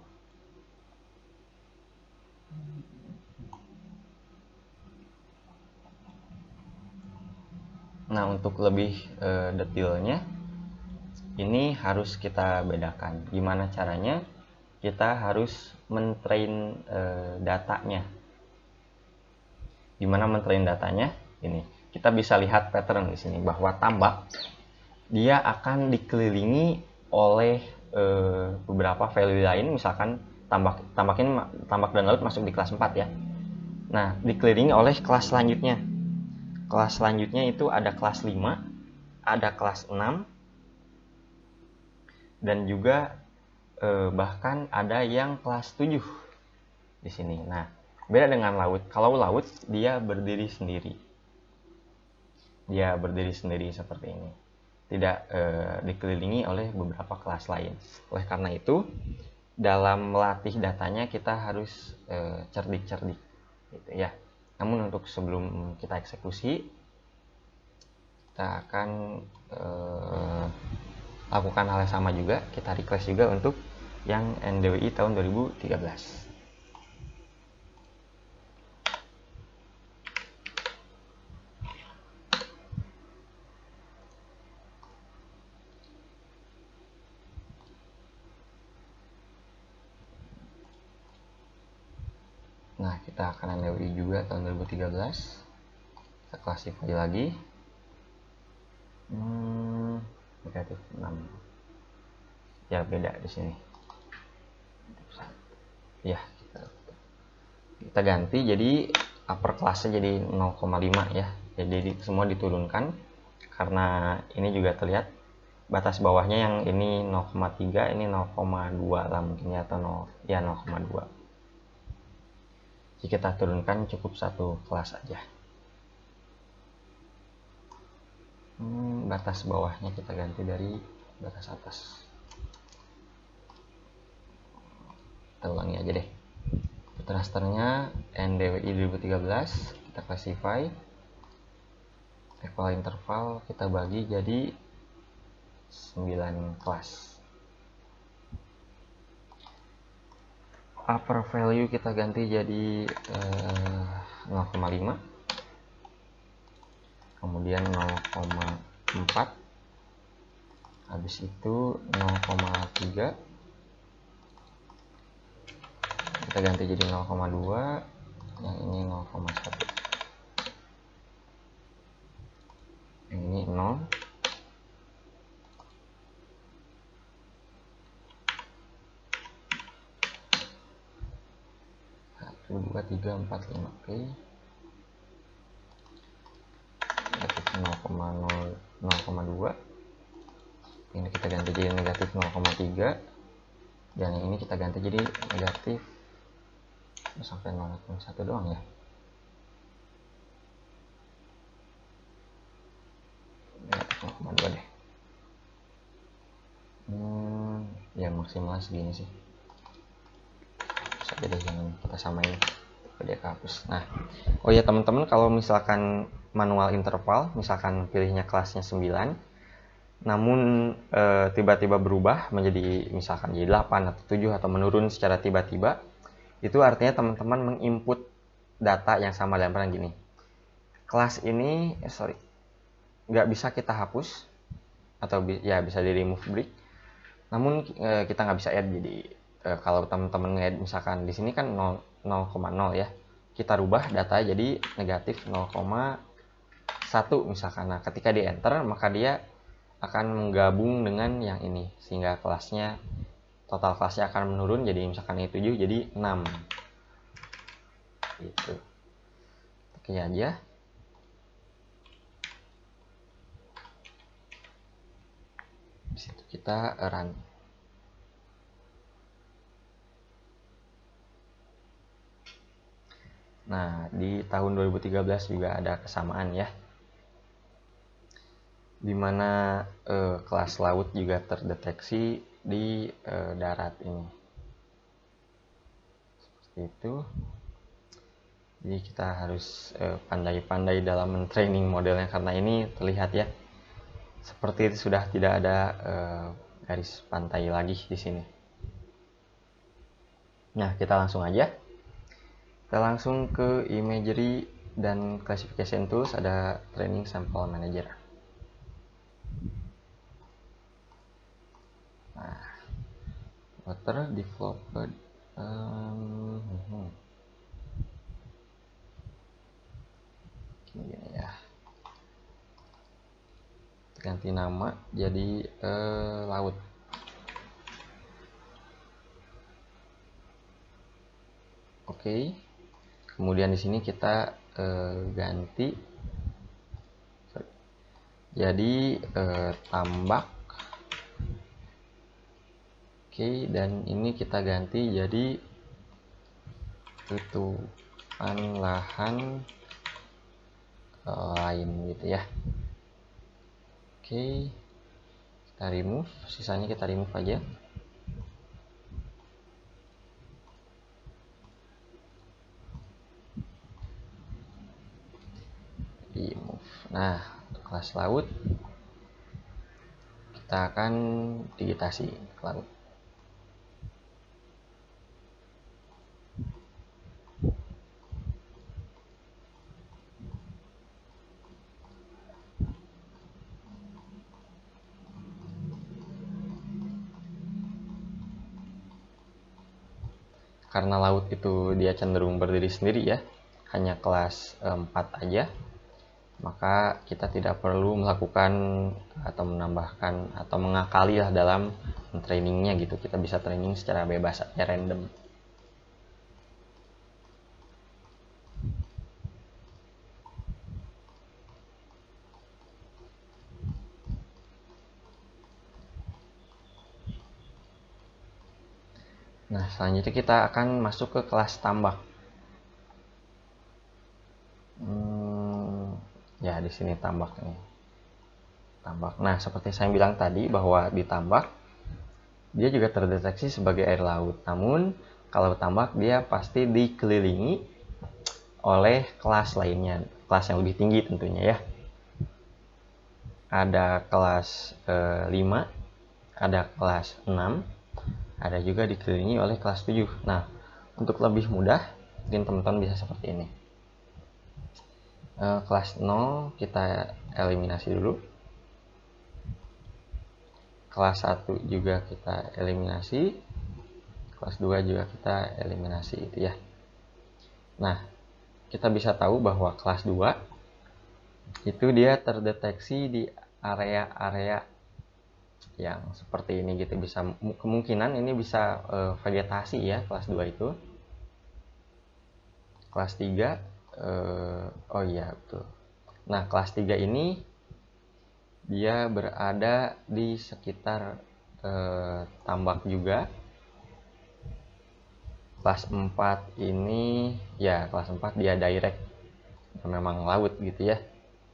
Nah, untuk lebih detailnya, ini harus kita bedakan. Gimana caranya? Kita harus mentrain datanya. Gimana mentrain datanya? Ini kita bisa lihat pattern di sini bahwa tambak dia akan dikelilingi oleh beberapa value lain. Misalkan tambak dan laut masuk di kelas 4 ya. Nah, dikelilingi oleh kelas selanjutnya. Kelas selanjutnya itu ada kelas 5, ada kelas 6, dan juga bahkan ada yang kelas 7 di sini. Nah, beda dengan laut. Kalau laut dia berdiri sendiri. Dia berdiri sendiri seperti ini. Tidak dikelilingi oleh beberapa kelas lain. Oleh karena itu, dalam melatih datanya kita harus cerdik-cerdik gitu ya. Namun untuk sebelum kita eksekusi, kita akan lakukan hal yang sama juga. Kita request juga untuk yang NDWI tahun 2013. Nah, kita akan NDWI juga tahun 2013. Kita classify lagi. Negatif 6. Ya, beda di sini. Ya, kita ganti jadi upper class-nya jadi 0,5 ya. Jadi semua diturunkan karena ini juga terlihat batas bawahnya yang ini 0,3, ini 0,2 lah mungkin ya, atau 0,2. Jika kita turunkan cukup satu kelas aja. batas bawahnya kita ganti dari batas atas. Kita ulangi aja deh. Rasternya NDWI 2013, kita classify, equal interval kita bagi jadi 9 kelas. Upper value kita ganti jadi 0,5, kemudian 0,4, habis itu 0,3, kita ganti jadi 0,2, yang ini 0,1, yang ini 0, 1, 2, 3, 4, 5, oke. Negatif 0,2, ini kita ganti jadi negatif 0,3, dan yang ini kita ganti jadi negatif sampai 0,1 doang ya. Negatif 0,2 deh. Ya maksimal segini sih. Saja deh, jangan kita samain, dia kehapus. Nah, oh ya teman-teman, kalau misalkan manual interval, misalkan pilihnya kelasnya 9, namun tiba-tiba berubah menjadi misalkan jadi 8 atau 7 atau menurun secara tiba-tiba, itu artinya teman-teman menginput data yang sama dalam peran gini. Kelas ini, nggak bisa kita hapus, atau ya bisa di remove break. Namun kita nggak bisa add. Jadi kalau teman-teman nge-add misalkan di sini kan 0,0 ya, kita rubah data jadi negatif 0,1 misalkan. Nah, ketika di enter maka dia akan menggabung dengan yang ini, sehingga kelasnya, total kelasnya akan menurun, jadi misalkan ini 7 jadi 6 gitu. Oke aja. Di situ kita run. Nah, di tahun 2013 juga ada kesamaan ya, dimana kelas laut juga terdeteksi di darat ini, seperti itu. Jadi kita harus pandai-pandai dalam men-training modelnya, karena ini terlihat ya, seperti itu sudah tidak ada garis pantai lagi di sini. Nah, kita langsung aja. Kita langsung ke imagery dan classification tools, ada training sample manager. Nah, water developed gini ya, ganti nama jadi laut. Oke. Kemudian di sini kita ganti jadi tambak. Oke, dan ini kita ganti jadi tutupan lahan lain gitu ya. Oke, kita remove, sisanya kita remove aja. Nah, untuk kelas laut kita akan digitasi ke laut. Karena laut itu dia cenderung berdiri sendiri ya, hanya kelas 4 aja, maka kita tidak perlu melakukan atau menambahkan atau mengakali lah dalam trainingnya gitu. Kita bisa training secara bebas aja, random. Nah, selanjutnya kita akan masuk ke kelas tambak. Ya, di sini tambak nih. tambak. Nah, seperti saya bilang tadi bahwa di tambak dia juga terdeteksi sebagai air laut. Namun kalau tambak dia pasti dikelilingi oleh kelas lainnya, kelas yang lebih tinggi tentunya ya. Ada kelas 5, ada kelas 6, ada juga dikelilingi oleh kelas 7. Nah, untuk lebih mudah, mungkin teman-teman bisa seperti ini. Kelas 0 kita eliminasi dulu. Kelas 1 juga kita eliminasi. Kelas 2 juga kita eliminasi itu ya. Nah, kita bisa tahu bahwa kelas 2 itu dia terdeteksi di area-area yang seperti ini gitu. Bisa kemungkinan ini bisa vegetasi ya, kelas 2 itu. Kelas 3 oh iya betul. Nah, kelas 3 ini dia berada di sekitar tambak juga. Kelas 4 ini ya, kelas 4 dia direct, memang laut gitu ya.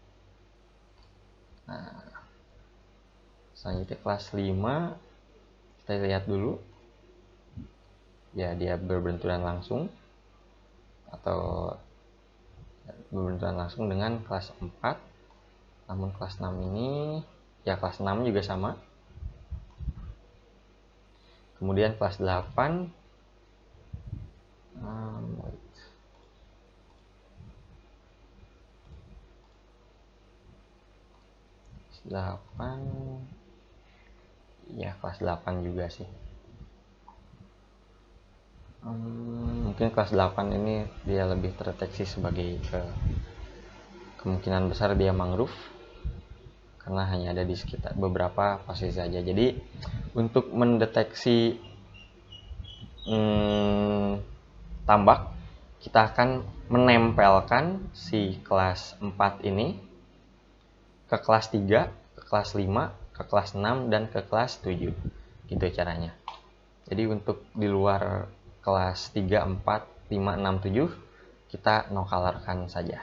Nah, selanjutnya kelas 5 kita lihat dulu ya, dia berbenturan langsung atau berbenturan langsung dengan kelas 4. Namun kelas 6 ini ya, kelas 6 juga sama. Kemudian kelas 8 ya, kelas 8 juga sih. Mungkin kelas 8 ini dia lebih terdeteksi sebagai kemungkinan besar dia mangrove, karena hanya ada di sekitar beberapa posisi saja. Jadi untuk mendeteksi tambak, kita akan menempelkan si kelas 4 ini ke kelas 3, ke kelas 5, ke kelas 6, dan ke kelas 7. Gitu caranya. Jadi untuk di luar kelas 3, 4, 5, 6, 7 kita no colorkan saja.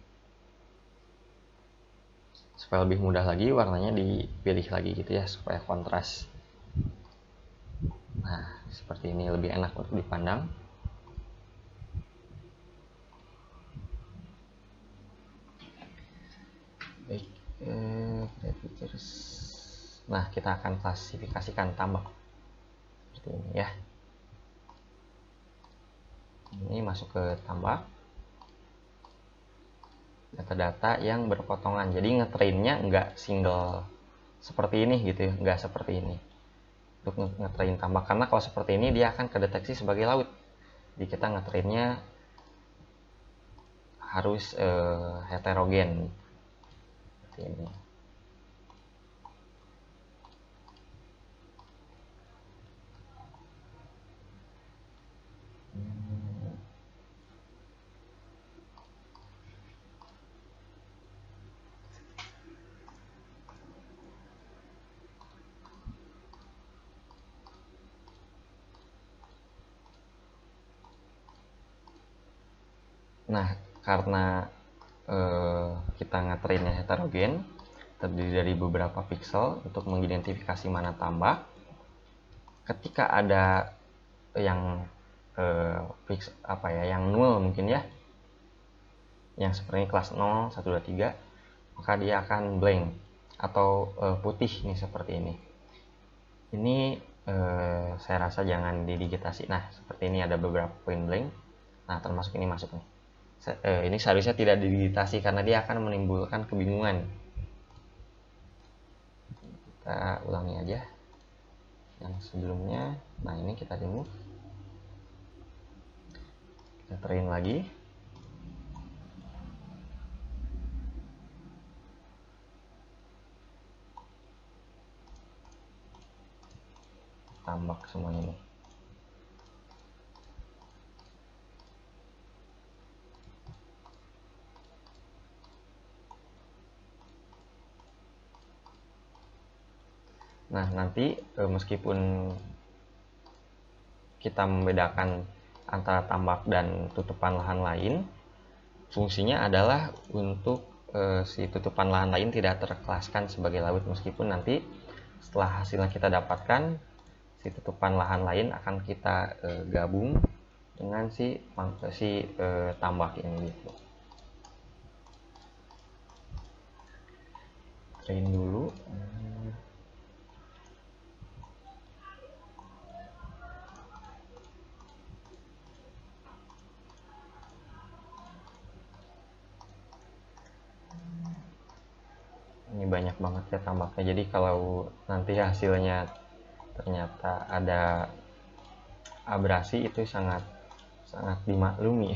Supaya lebih mudah lagi, warnanya dipilih lagi gitu ya, supaya kontras. Nah, seperti ini lebih enak untuk dipandang. Baik, features. Nah, kita akan klasifikasikan tambak seperti ini ya. Ini masuk ke tambak, data-data yang berpotongan. Jadi ngetrainnya nggak single seperti ini gitu ya, nggak seperti ini untuk ngetrain tambak, karena kalau seperti ini dia akan kedeteksi sebagai laut. Jadi kita ngetrainnya harus heterogen seperti ini. Nah, karena kita ngetrainnya heterogen, terdiri dari beberapa pixel untuk mengidentifikasi mana tambak. Ketika ada yang yang null mungkin ya, yang seperti kelas 0, 1, 2, 3, maka dia akan blank atau putih nih seperti ini. Ini saya rasa jangan didigitasi. Nah, seperti ini ada beberapa poin blank. Nah, termasuk ini masuk nih. Ini seharusnya tidak didigitasi karena dia akan menimbulkan kebingungan. Kita ulangi aja yang sebelumnya. Nah, ini kita remove, kita train lagi. Tambak semua ini. Nah, nanti meskipun kita membedakan antara tambak dan tutupan lahan lain, fungsinya adalah untuk si tutupan lahan lain tidak terkelaskan sebagai laut, meskipun nanti setelah hasilnya kita dapatkan, si tutupan lahan lain akan kita gabung dengan si tambak ini gitu. Train dulu. Ini banyak banget ya tambaknya, jadi kalau nanti hasilnya ternyata ada abrasi itu sangat dimaklumi.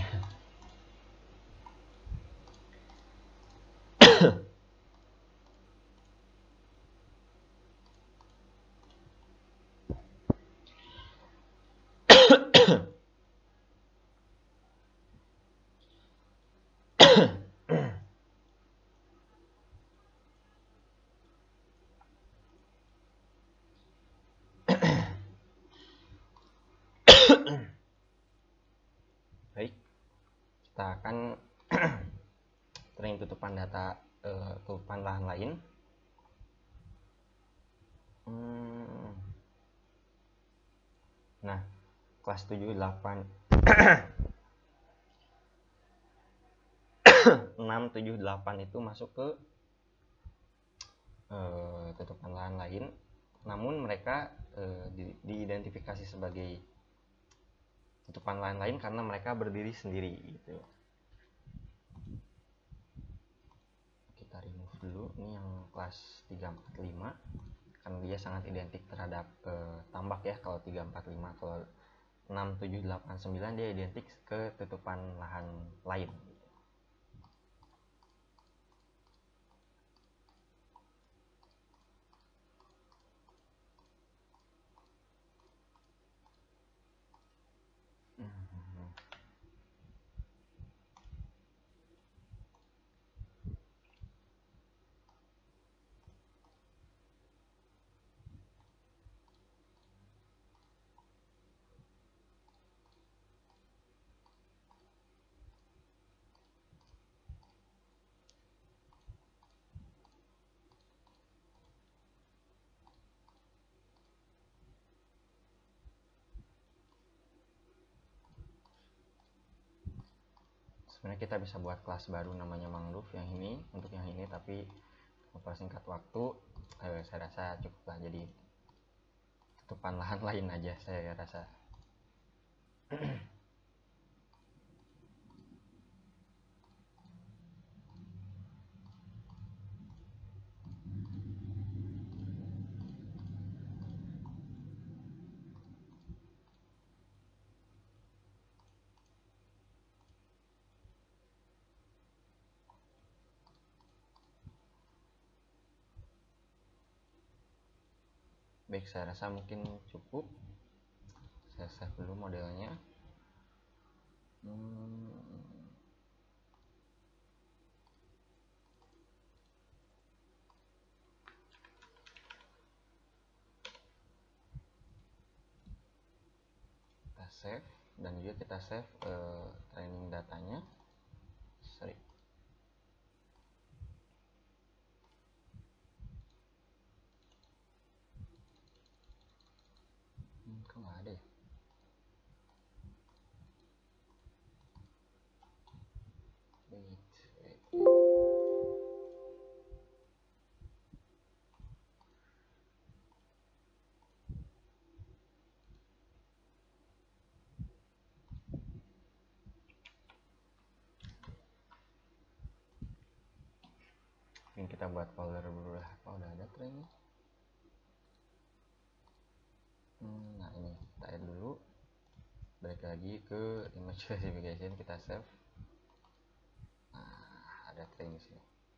Baik, kita akan training tutupan data tutupan lahan lain. Nah, kelas 7, 8 6, 7, 8 itu masuk ke tutupan lahan lain, namun mereka diidentifikasi sebagai tutupan lahan lain karena mereka berdiri sendiri gitu. Kita remove dulu ini yang kelas 3, 4, 5 karena dia sangat identik terhadap tambak ya. Kalau 3, 4, 5, kalau 6, 7, 8, 9 dia identik ke tutupan lahan lain. Sebenarnya kita bisa buat kelas baru namanya mangrove yang ini, untuk yang ini, tapi mempersingkat waktu saya rasa cukup lah, jadi tutupan lahan lain aja saya rasa. Baik, saya rasa mungkin cukup. Saya save dulu modelnya. Kita save, dan juga kita save training datanya. Sorry. Kok nggak ada ya? Wait. Mungkin kita buat folder dulu lah. Oh, udah ada training. Nah, ini kita add dulu. Balik lagi ke image classification, kita save. Nah, ada training sini.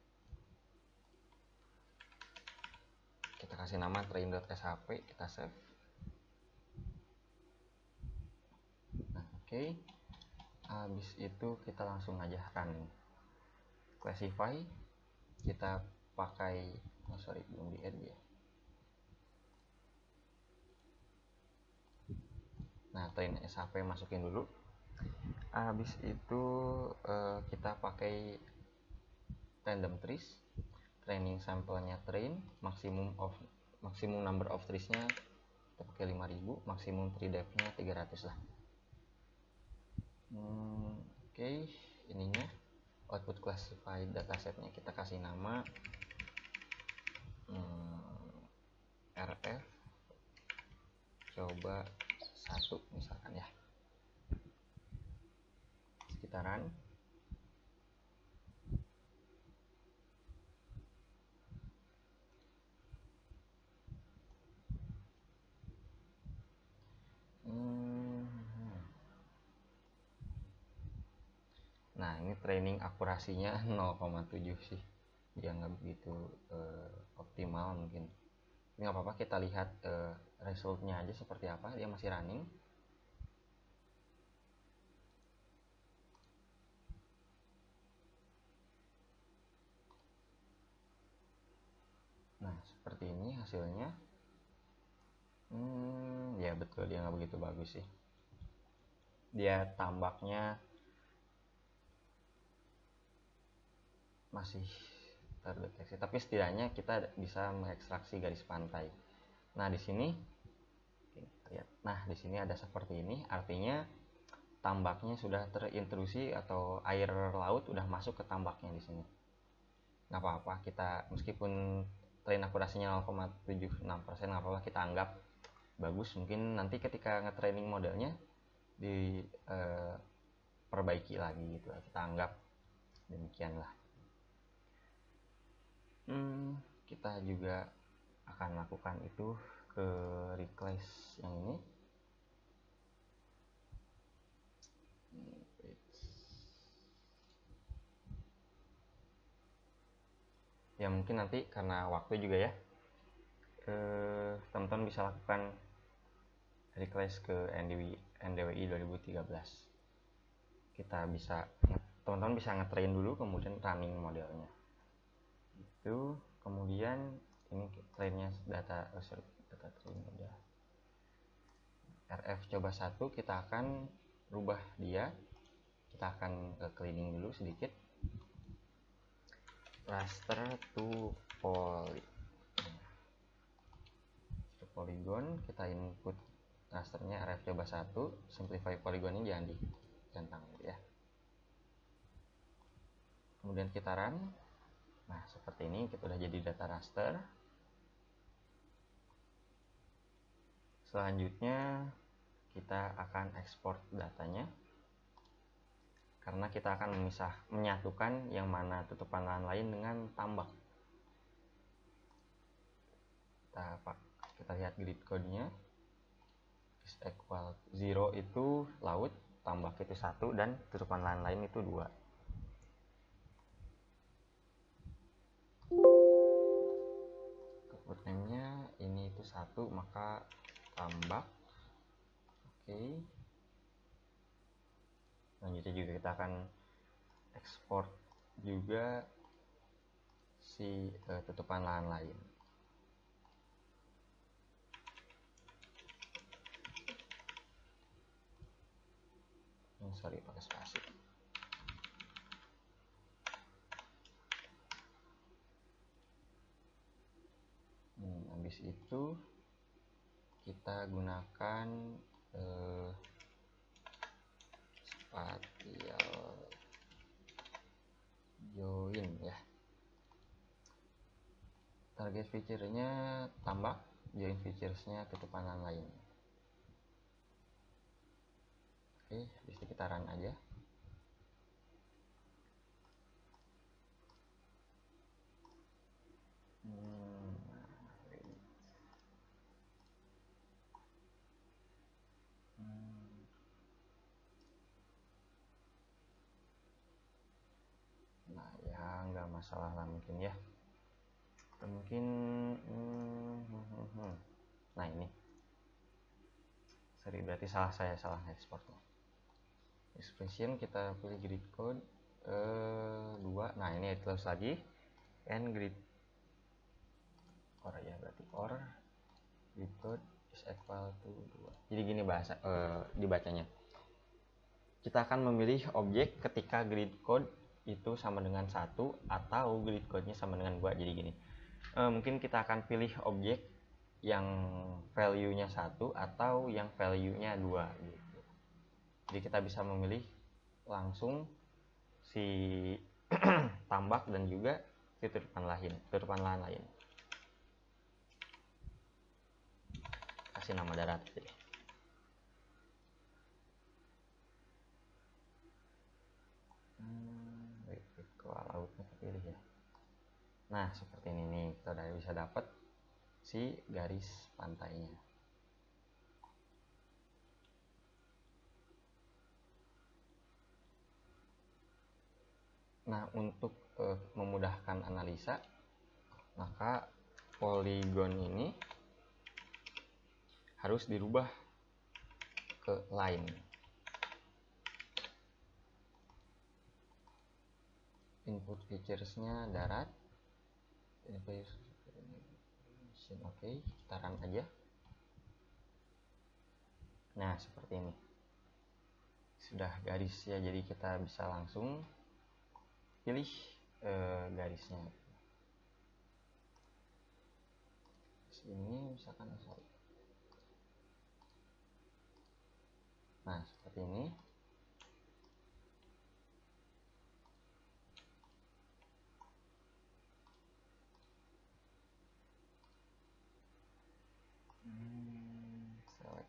Kita kasih nama train.shp, kita save. Nah, oke. Habis itu kita langsung aja run. Classify, kita pakai, belum di add ya. Nah, train SHP masukin dulu. Habis itu kita pakai random trees, training sampelnya train, maximum number of trees-nya kita pakai 5000, maksimum tree depth-nya 300 lah. Oke, ininya output classified datasetnya kita kasih nama RF coba 1 misalkan ya, sekitaran. Nah, ini training akurasinya 0,7 sih, dia nggak begitu optimal mungkin. Ini nggak apa-apa, kita lihat resultnya aja seperti apa. Dia masih running. Nah, seperti ini hasilnya. Ya betul, dia nggak begitu bagus sih. Dia tambaknya masih terdeteksi, tapi setidaknya kita bisa mengekstraksi garis pantai. Nah, di sini lihat. Nah, di sini ada seperti ini, artinya tambaknya sudah terintrusi atau air laut udah masuk ke tambaknya di sini. Nggak apa-apa, kita meskipun train akurasinya 0,76%, nggak apa-apa, kita anggap bagus. Mungkin nanti ketika nge-training modelnya diperbaiki lagi gitu, kita anggap demikian lah. Kita juga akan lakukan itu ke reclass yang ini. Ya mungkin nanti karena waktu juga ya, teman-teman bisa lakukan reclass ke NDWI 2013. Teman-teman bisa nge-train dulu, kemudian running modelnya. Itu kemudian ini trainnya data train udah. RF coba 1, kita akan rubah dia. Kita akan cleaning dulu sedikit. Raster to polygon, kita input rasternya RF coba 1, simplify polygonnya jangan dicentang gitu ya. Kemudian kita run. Nah, seperti ini kita udah jadi data raster. Selanjutnya kita akan ekspor datanya, karena kita akan menyatukan yang mana tutupan lahan lain dengan tambak. Kita lihat grid code-nya. Is equal 0 itu laut, tambak itu 1, dan tutupan lahan lain itu 2. Output name-nya ini itu 1, maka tambak. Oke. Selanjutnya juga kita akan ekspor juga si tutupan lahan lain. Sorry, pakai spasi. Habis itu kita gunakan spatial join ya. Target feature-nya tambak, join features-nya tutupan lahan lain. Oke, habis itu kita run aja. Nah ya, nggak masalah lah mungkin ya. Mungkin nah ini sorry, berarti salah ekspornya. Expression kita pilih grid code 2. Nah ini close lagi, and grid or ya, berarti or grid code is equal to 2. Jadi gini dibacanya, kita akan memilih objek ketika grid code itu sama dengan 1 atau grid code-nya sama dengan 2. Jadi gini, mungkin kita akan pilih objek yang value-nya 1 atau yang value-nya 2 gitu. Jadi kita bisa memilih langsung si tambak dan juga si tutupan lain. Kasih nama darat jadi. Lautnya kepilih ya. Nah seperti ini nih, kita udah bisa dapat si garis pantainya. Nah untuk memudahkan analisa, maka poligon ini harus dirubah ke line. Input features-nya darat, oke, kita run aja. Nah seperti ini, sudah garis ya, jadi kita bisa langsung pilih garisnya. Sini misalkan asal. Nah seperti ini. Select.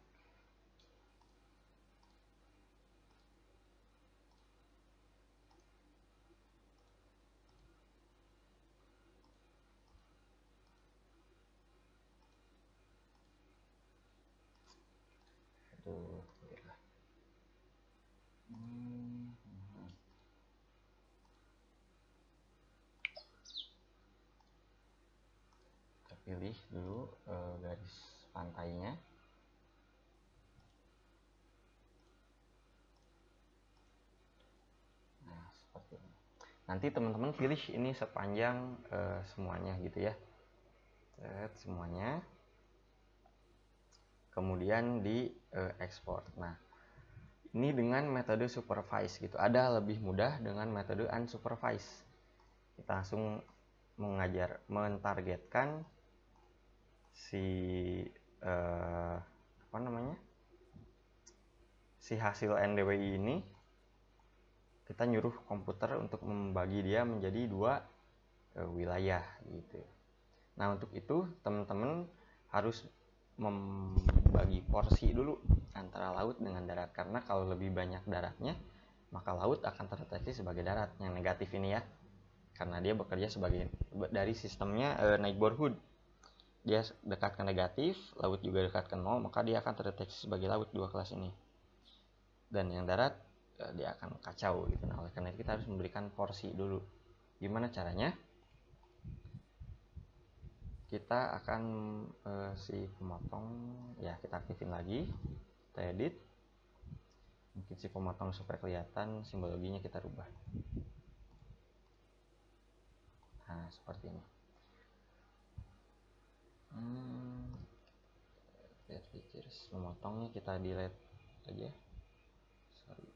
Aduh, ya. Kita pilih dulu garis pantainya. Nah seperti ini. Nanti teman-teman pilih ini sepanjang semuanya gitu ya. Set semuanya. Kemudian di ekspor. Nah ini dengan metode supervise gitu. Ada lebih mudah dengan metode unsupervised. Kita langsung mentargetkan si apa namanya, si hasil NDWI ini, kita nyuruh komputer untuk membagi dia menjadi 2 wilayah gitu. Nah untuk itu teman-teman harus membagi porsi dulu antara laut dengan darat, karena kalau lebih banyak daratnya maka laut akan terdeteksi sebagai darat yang negatif ini ya, karena dia bekerja sebagai dari sistemnya neighborhood. Dia dekat ke negatif, laut juga dekat ke 0, maka dia akan terdeteksi sebagai laut 2 kelas ini. Dan yang darat dia akan kacau gitu. Nah oleh karena itu kita harus memberikan porsi dulu. Gimana caranya? Kita akan si pemotong ya, kita aktifin lagi, kita edit, mungkin si pemotong supaya kelihatan simbologinya kita rubah. Nah seperti ini. Delete features, memotongnya kita delete aja. Sorry.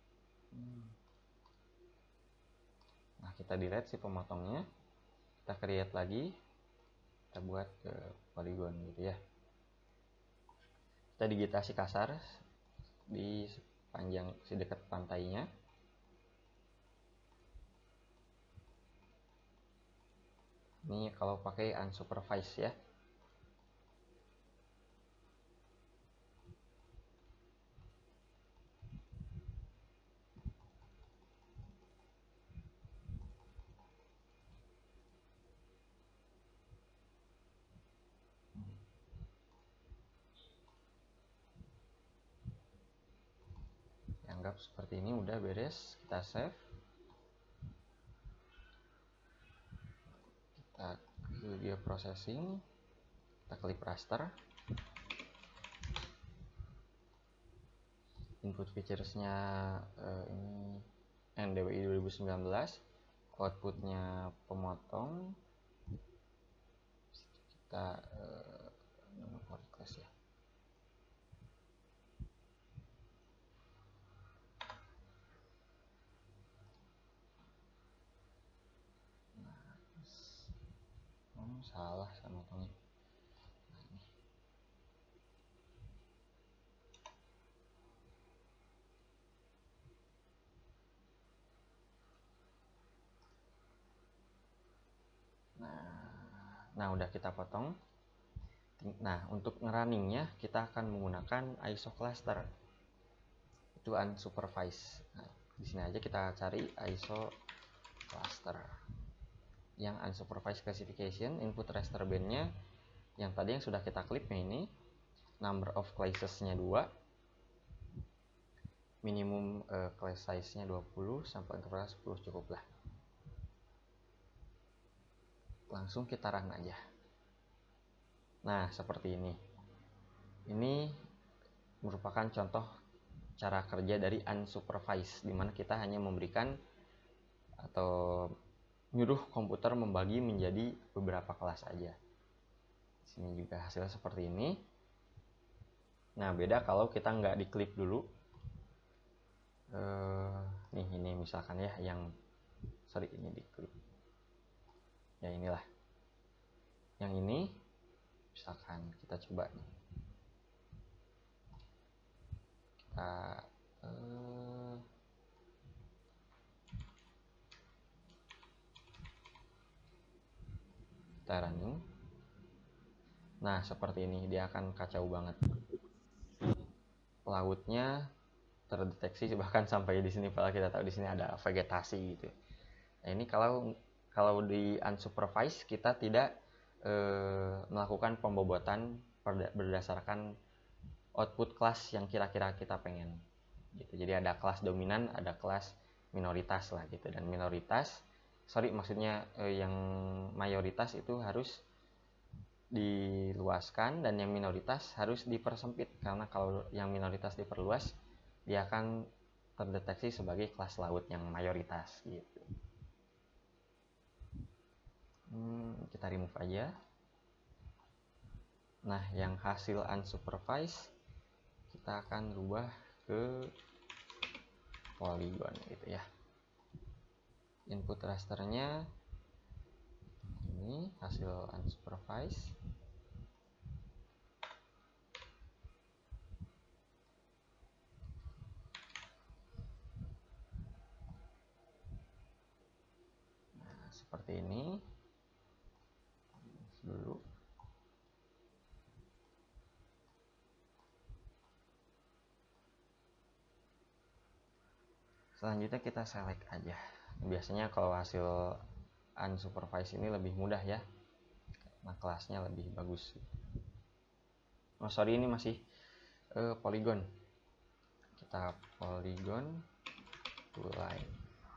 Nah kita delete si pemotongnya, kita create lagi, kita buat ke polygon gitu ya. Kita digitasi kasar di sepanjang si dekat pantainya. Ini kalau pakai unsupervised ya. Anggap seperti ini udah beres, kita save. Kita ke video processing, kita klik raster. Input features-nya ini NDWI 2019, outputnya pemotong, kita nomor class ya. salah sama motongnya. Nah, udah kita potong. Nah, untuk ngerunningnya kita akan menggunakan ISO cluster. Itu unsupervised. Nah, di sini aja kita cari ISO cluster. Yang unsupervised classification, input raster band-nya yang tadi yang sudah kita klipnya ini, number of classes-nya 2, minimum class size-nya 20 sampai interval 10 cukup lah. Langsung kita run aja. Nah, seperti ini. Ini merupakan contoh cara kerja dari unsupervised, di mana kita hanya memberikan atau nyuruh komputer membagi menjadi beberapa kelas aja. Di sini juga hasilnya seperti ini. Nah, beda kalau kita nggak diklip dulu. Nih, ini misalkan ya, ini diklip. Ya, inilah. Yang ini, misalkan kita coba nih. Kita running. Nah, seperti ini, dia akan kacau banget. Lautnya terdeteksi bahkan sampai di sini, padahal kita tahu di sini ada vegetasi gitu. Nah, ini kalau di unsupervised kita tidak melakukan pembobotan berdasarkan output kelas yang kira-kira kita pengen gitu. Jadi ada kelas dominan, ada kelas minoritas lah gitu, dan yang mayoritas itu harus diluaskan dan yang minoritas harus dipersempit, karena kalau yang minoritas diperluas dia akan terdeteksi sebagai kelas laut yang mayoritas gitu. Kita remove aja. Nah, yang hasil unsupervised kita akan rubah ke polygon gitu ya. Input rasternya ini hasil unsupervised. Nah, seperti ini dulu. Selanjutnya kita select aja. Biasanya kalau hasil unsupervised ini lebih mudah ya, nah kelasnya lebih bagus. Oh sorry, ini masih polygon. Kita polygon to line.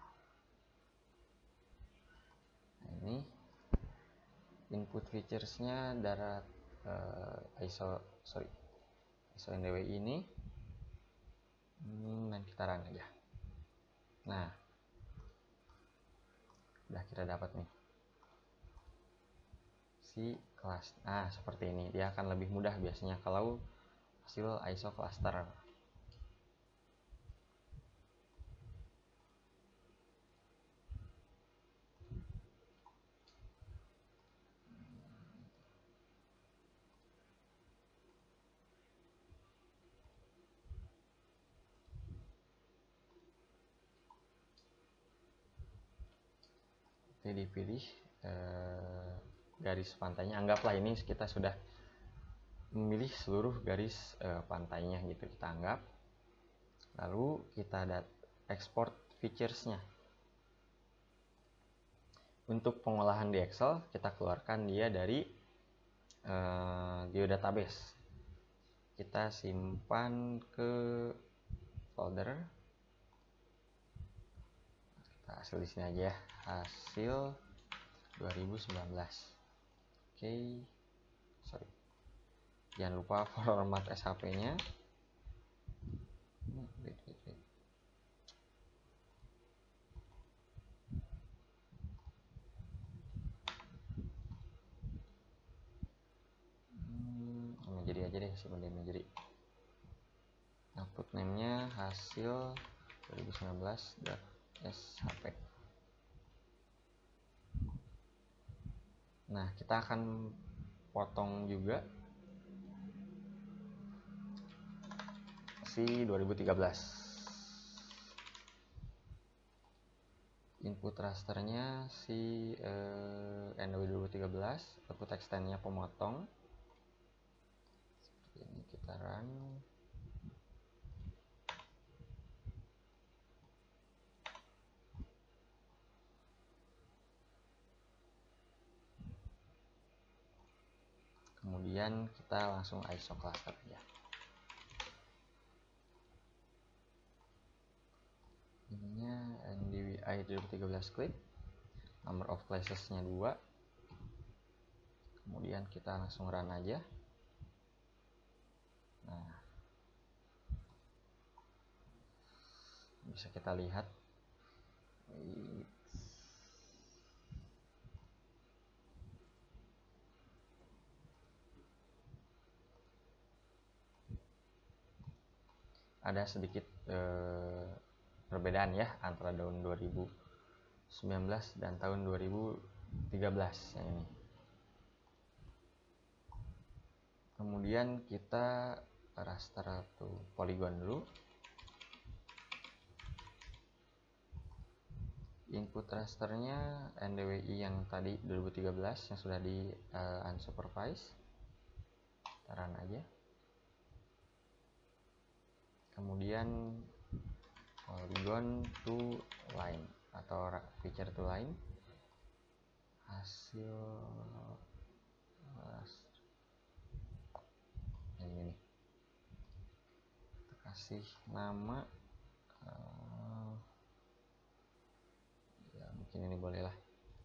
Nah, ini input featuresnya darat ISO NDWI ini. Dan kita run aja. Nah, udah kita dapat nih si kelas. Nah, seperti ini, dia akan lebih mudah biasanya kalau hasil ISO cluster. Oke, dipilih garis pantainya. Anggaplah ini kita sudah memilih seluruh garis pantainya gitu, kita anggap. Lalu kita export featuresnya. Untuk pengolahan di Excel, kita keluarkan dia dari geodatabase. Kita simpan ke folder. Kita hasil di sini aja ya, hasil 2019. Oke, sorry. Jangan lupa format SHP-nya. Jadi aja deh, simpan jadi. Output name-nya hasil 2019.shp. Nah, kita akan potong juga si 2013. Input rasternya si NW 2013, output extendnya pemotong. Seperti ini, kita run. Kemudian kita langsung ISO cluster ya. Ininya NDVI 2013 clip, number of places-nya 2. Kemudian kita langsung run aja. Nah, bisa kita lihat ada sedikit perbedaan ya antara tahun 2019 dan tahun 2013 yang ini. Kemudian kita raster atau polygon dulu. Input rasternya NDWI yang tadi 2013 yang sudah di unsupervised. Kita run aja. Kemudian polygon to line atau feature to line, hasil ini nih, kita kasih nama ya mungkin ini boleh lah.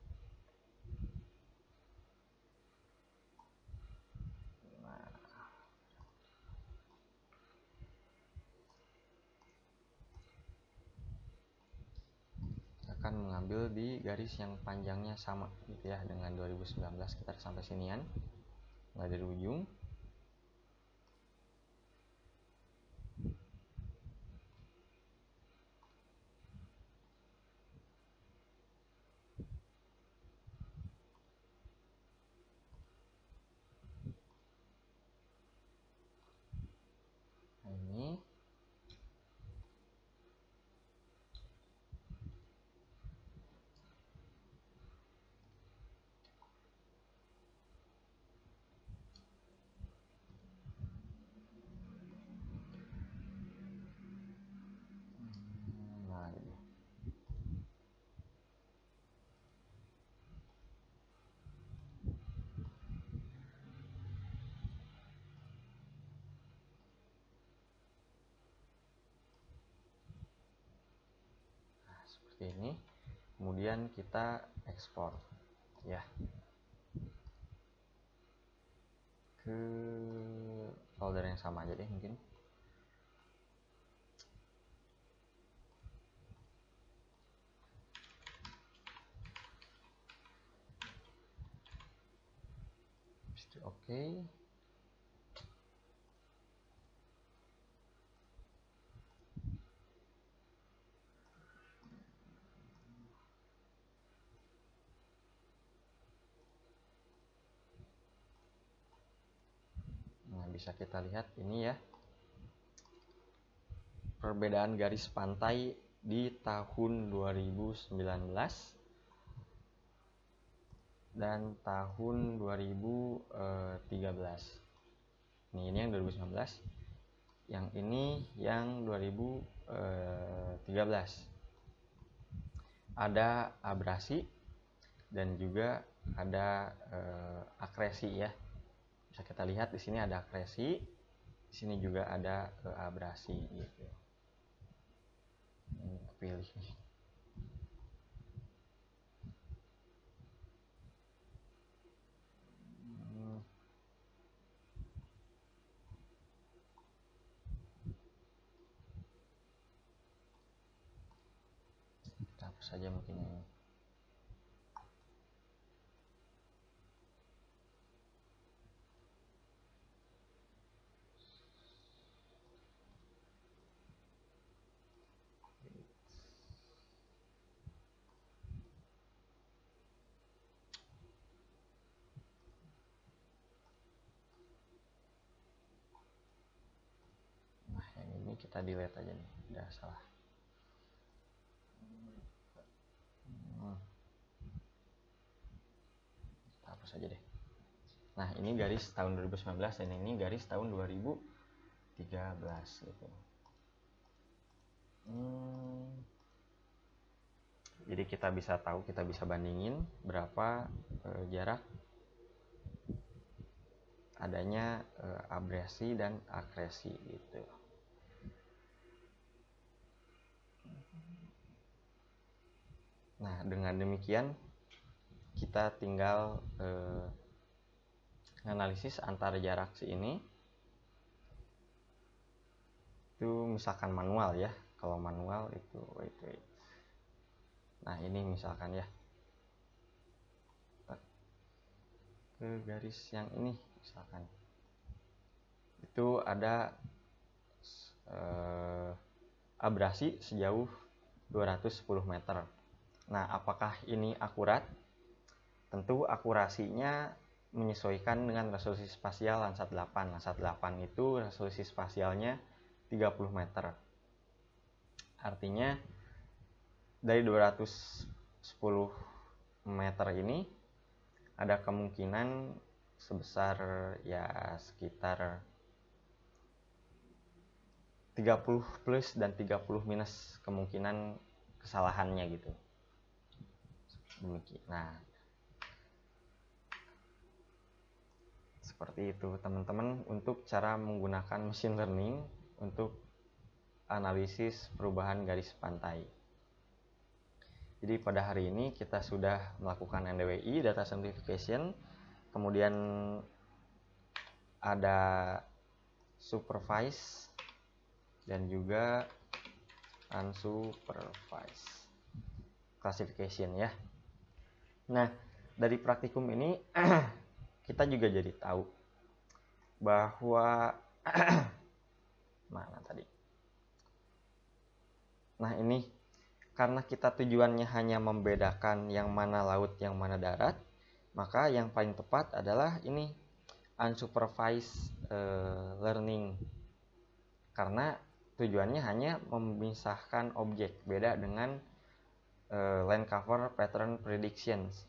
Akan mengambil di garis yang panjangnya sama gitu ya dengan 2019, sekitar sampai sinian, mulai dari ujung. Nah, ini seperti ini. Kemudian kita ekspor ya ke folder yang sama aja deh mungkin. Oke. Nah, bisa kita lihat ini ya, perbedaan garis pantai di tahun 2019 dan tahun 2013. Ini yang 2019, yang ini yang 2013. Ada abrasi dan juga ada akresi ya. Bisa kita lihat di sini ada akresi, di sini juga ada abrasi gitu. Ini pilih nih. Kita hapus saja mungkin ini. kita delete aja nih, udah salah. Kita hapus aja deh. Nah, ini garis tahun 2019 dan ini garis tahun 2013 gitu. Jadi kita bisa tahu, kita bisa bandingin berapa jarak adanya abrasi dan akresi gitu. Nah, dengan demikian kita tinggal analisis antara jarak si ini. Itu misalkan manual ya. Kalau manual itu wait. Nah, ini misalkan ya, ke garis yang ini misalkan itu ada abrasi sejauh 210 meter. Nah, apakah ini akurat? Tentu akurasinya menyesuaikan dengan resolusi spasial Landsat 8. Landsat 8 itu resolusi spasialnya 30 meter. Artinya dari 210 meter ini ada kemungkinan sebesar ya sekitar 30 plus dan 30 minus kemungkinan kesalahannya gitu. Demikian. Nah, seperti itu teman-teman untuk cara menggunakan machine learning untuk analisis perubahan garis pantai. Jadi pada hari ini kita sudah melakukan NDWI, data simplification, kemudian ada supervise dan juga unsupervised classification ya. Nah, dari praktikum ini kita juga jadi tahu bahwa mana tadi? Nah, ini karena kita tujuannya hanya membedakan yang mana laut, yang mana darat, maka yang paling tepat adalah ini unsupervised learning. Karena tujuannya hanya memisahkan objek, beda dengan land cover pattern predictions.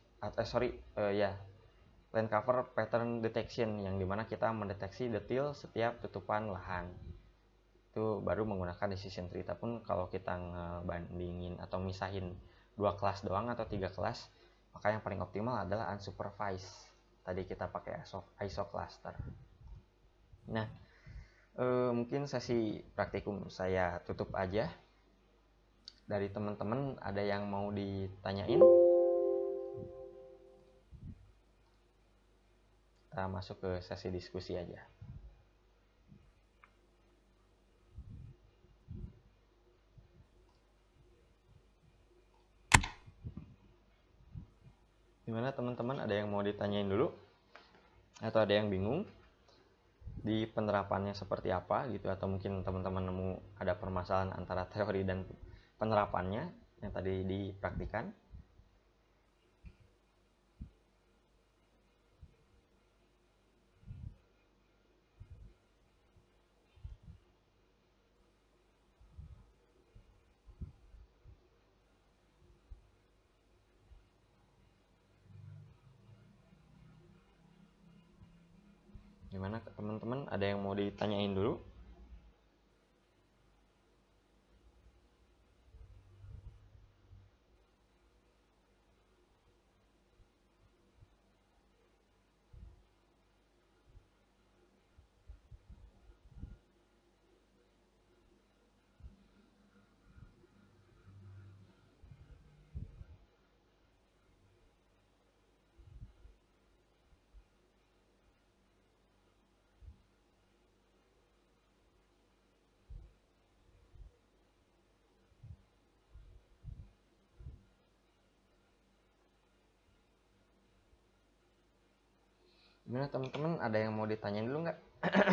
Land cover pattern detection yang dimana kita mendeteksi detail setiap tutupan lahan. Itu baru menggunakan decision tree. Tapi kalau kita ngebandingin atau misahin 2 kelas doang atau 3 kelas, maka yang paling optimal adalah unsupervised. Tadi kita pakai ISO cluster. Nah, mungkin sesi praktikum saya tutup aja. Dari teman-teman ada yang mau ditanyain? Kita masuk ke sesi diskusi aja. Gimana teman-teman, ada yang mau ditanyain dulu? Atau ada yang bingung di penerapannya seperti apa gitu, atau mungkin teman-teman nemu ada permasalahan antara teori dan penerapannya yang tadi dipraktikan? Gimana teman-teman, ada yang mau ditanyain dulu? Gimana teman-teman, ada yang mau ditanyain dulu nggak?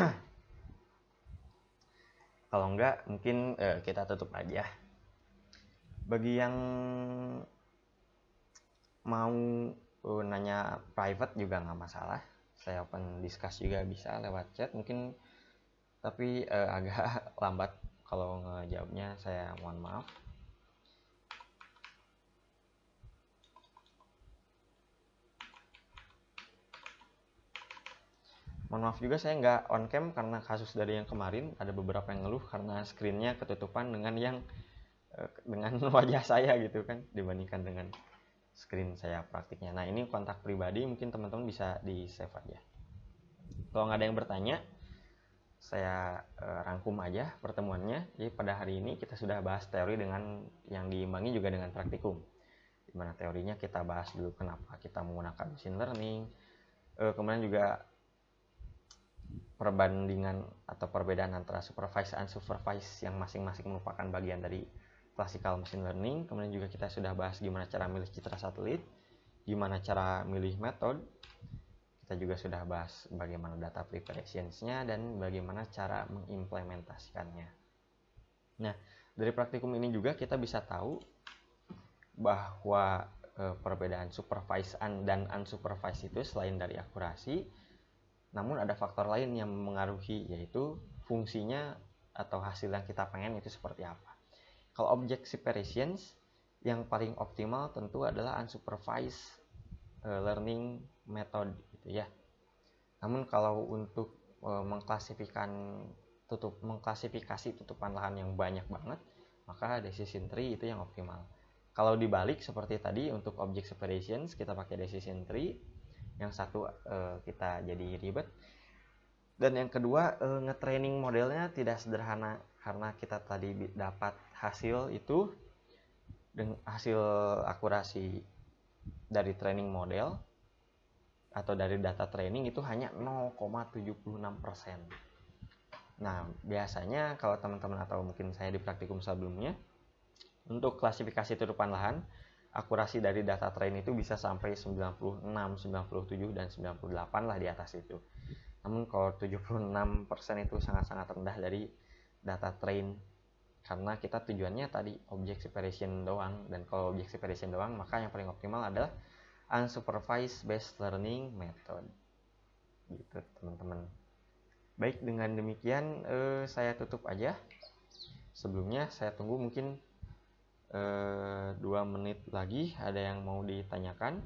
Kalau nggak, mungkin kita tutup aja. Bagi yang mau nanya private juga nggak masalah. Saya open discuss juga bisa lewat chat mungkin, tapi agak lambat kalau ngejawabnya saya mohon maaf. Mohon maaf juga saya nggak on cam karena kasus dari yang kemarin ada beberapa yang ngeluh karena screen-nya ketutupan dengan dengan wajah saya gitu kan dibandingkan dengan screen saya praktiknya. Nah ini kontak pribadi, mungkin teman-teman bisa di save aja. Kalau nggak ada yang bertanya, saya rangkum aja pertemuannya. Jadi pada hari ini kita sudah bahas teori dengan yang diimbangi juga dengan praktikum. Dimana teorinya kita bahas dulu kenapa kita menggunakan machine learning, kemudian juga perbandingan atau perbedaan antara supervised dan unsupervised yang masing-masing merupakan bagian dari classical machine learning. Kemudian juga kita sudah bahas gimana cara milih citra satelit, gimana cara milih metode. Kita juga sudah bahas bagaimana data preparation-nya dan bagaimana cara mengimplementasikannya. Nah, dari praktikum ini juga kita bisa tahu bahwa perbedaan supervised dan unsupervised itu selain dari akurasi, namun ada faktor lain yang mengaruhi, yaitu fungsinya atau hasil yang kita pengen itu seperti apa. Kalau object separations, yang paling optimal tentu adalah unsupervised learning method gitu ya. Namun kalau untuk mengklasifikasi tutupan lahan yang banyak banget, maka decision tree itu yang optimal. Kalau dibalik seperti tadi, untuk object separations kita pakai decision tree, yang satu kita jadi ribet, dan yang kedua ngetraining modelnya tidak sederhana karena kita tadi dapat hasil itu dengan hasil akurasi dari training model atau dari data training itu hanya 0,76%. Nah biasanya kalau teman-teman atau mungkin saya di praktikum sebelumnya, untuk klasifikasi tutupan lahan, akurasi dari data train itu bisa sampai 96, 97, dan 98 lah di atas itu. Namun kalau 76% itu sangat-sangat rendah dari data train, karena kita tujuannya tadi object separation doang. Dan kalau object separation doang, maka yang paling optimal adalah unsupervised based learning method gitu teman-teman. Baik, dengan demikian saya tutup aja. Sebelumnya saya tunggu mungkin 2 menit lagi ada yang mau ditanyakan.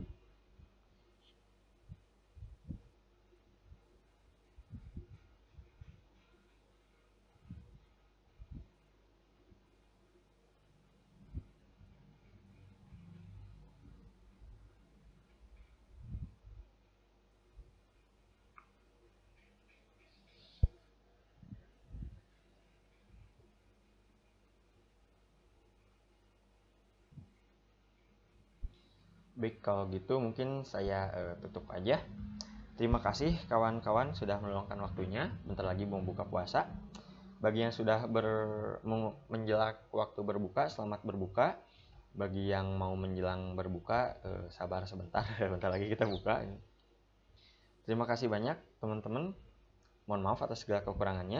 Baik, kalau gitu mungkin saya tutup aja. Terima kasih kawan-kawan sudah meluangkan waktunya. Bentar lagi mau buka puasa. Bagi yang sudah menjelang waktu berbuka, selamat berbuka. Bagi yang mau menjelang berbuka, sabar sebentar. Bentar lagi kita buka. Terima kasih banyak teman-teman. Mohon maaf atas segala kekurangannya.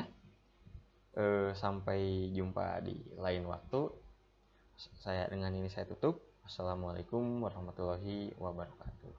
Sampai jumpa di lain waktu. Dengan ini saya tutup. Assalamualaikum warahmatullahi wabarakatuh.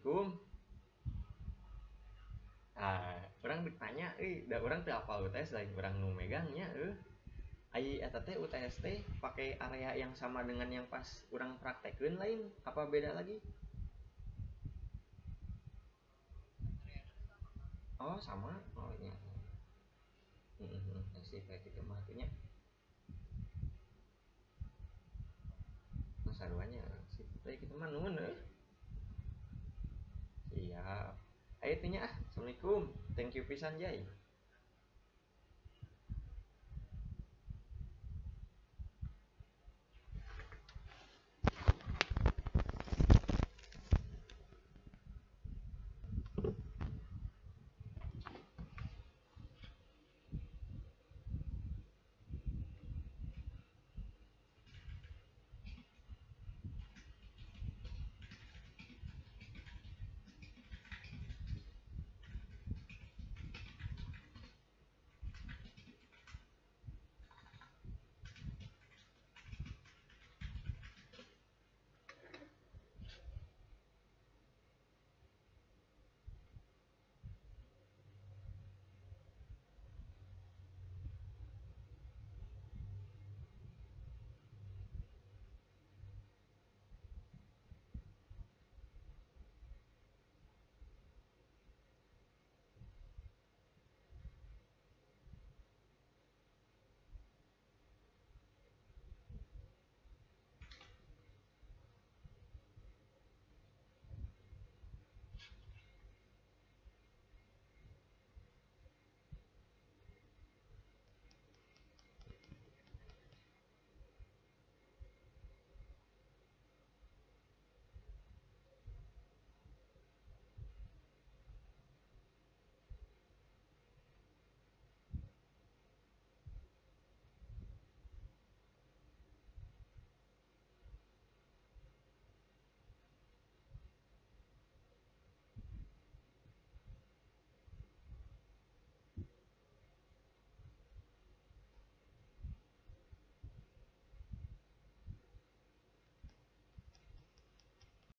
Assalamualaikum. Orang ditanya, da orang teu apal UTS lain orang nu megangnya, ai eta teh UTS teh pakai area yang sama dengan yang pas orang praktekeun lain, apa beda lagi? Oh, sama. Oh, iya. Heeh, sih kayak gitu mah atuh nya. Nu saruanya sip teh kitu mah nuhun Siap. Ayo atuh nya Assalamualaikum. Thank you pisan Jay.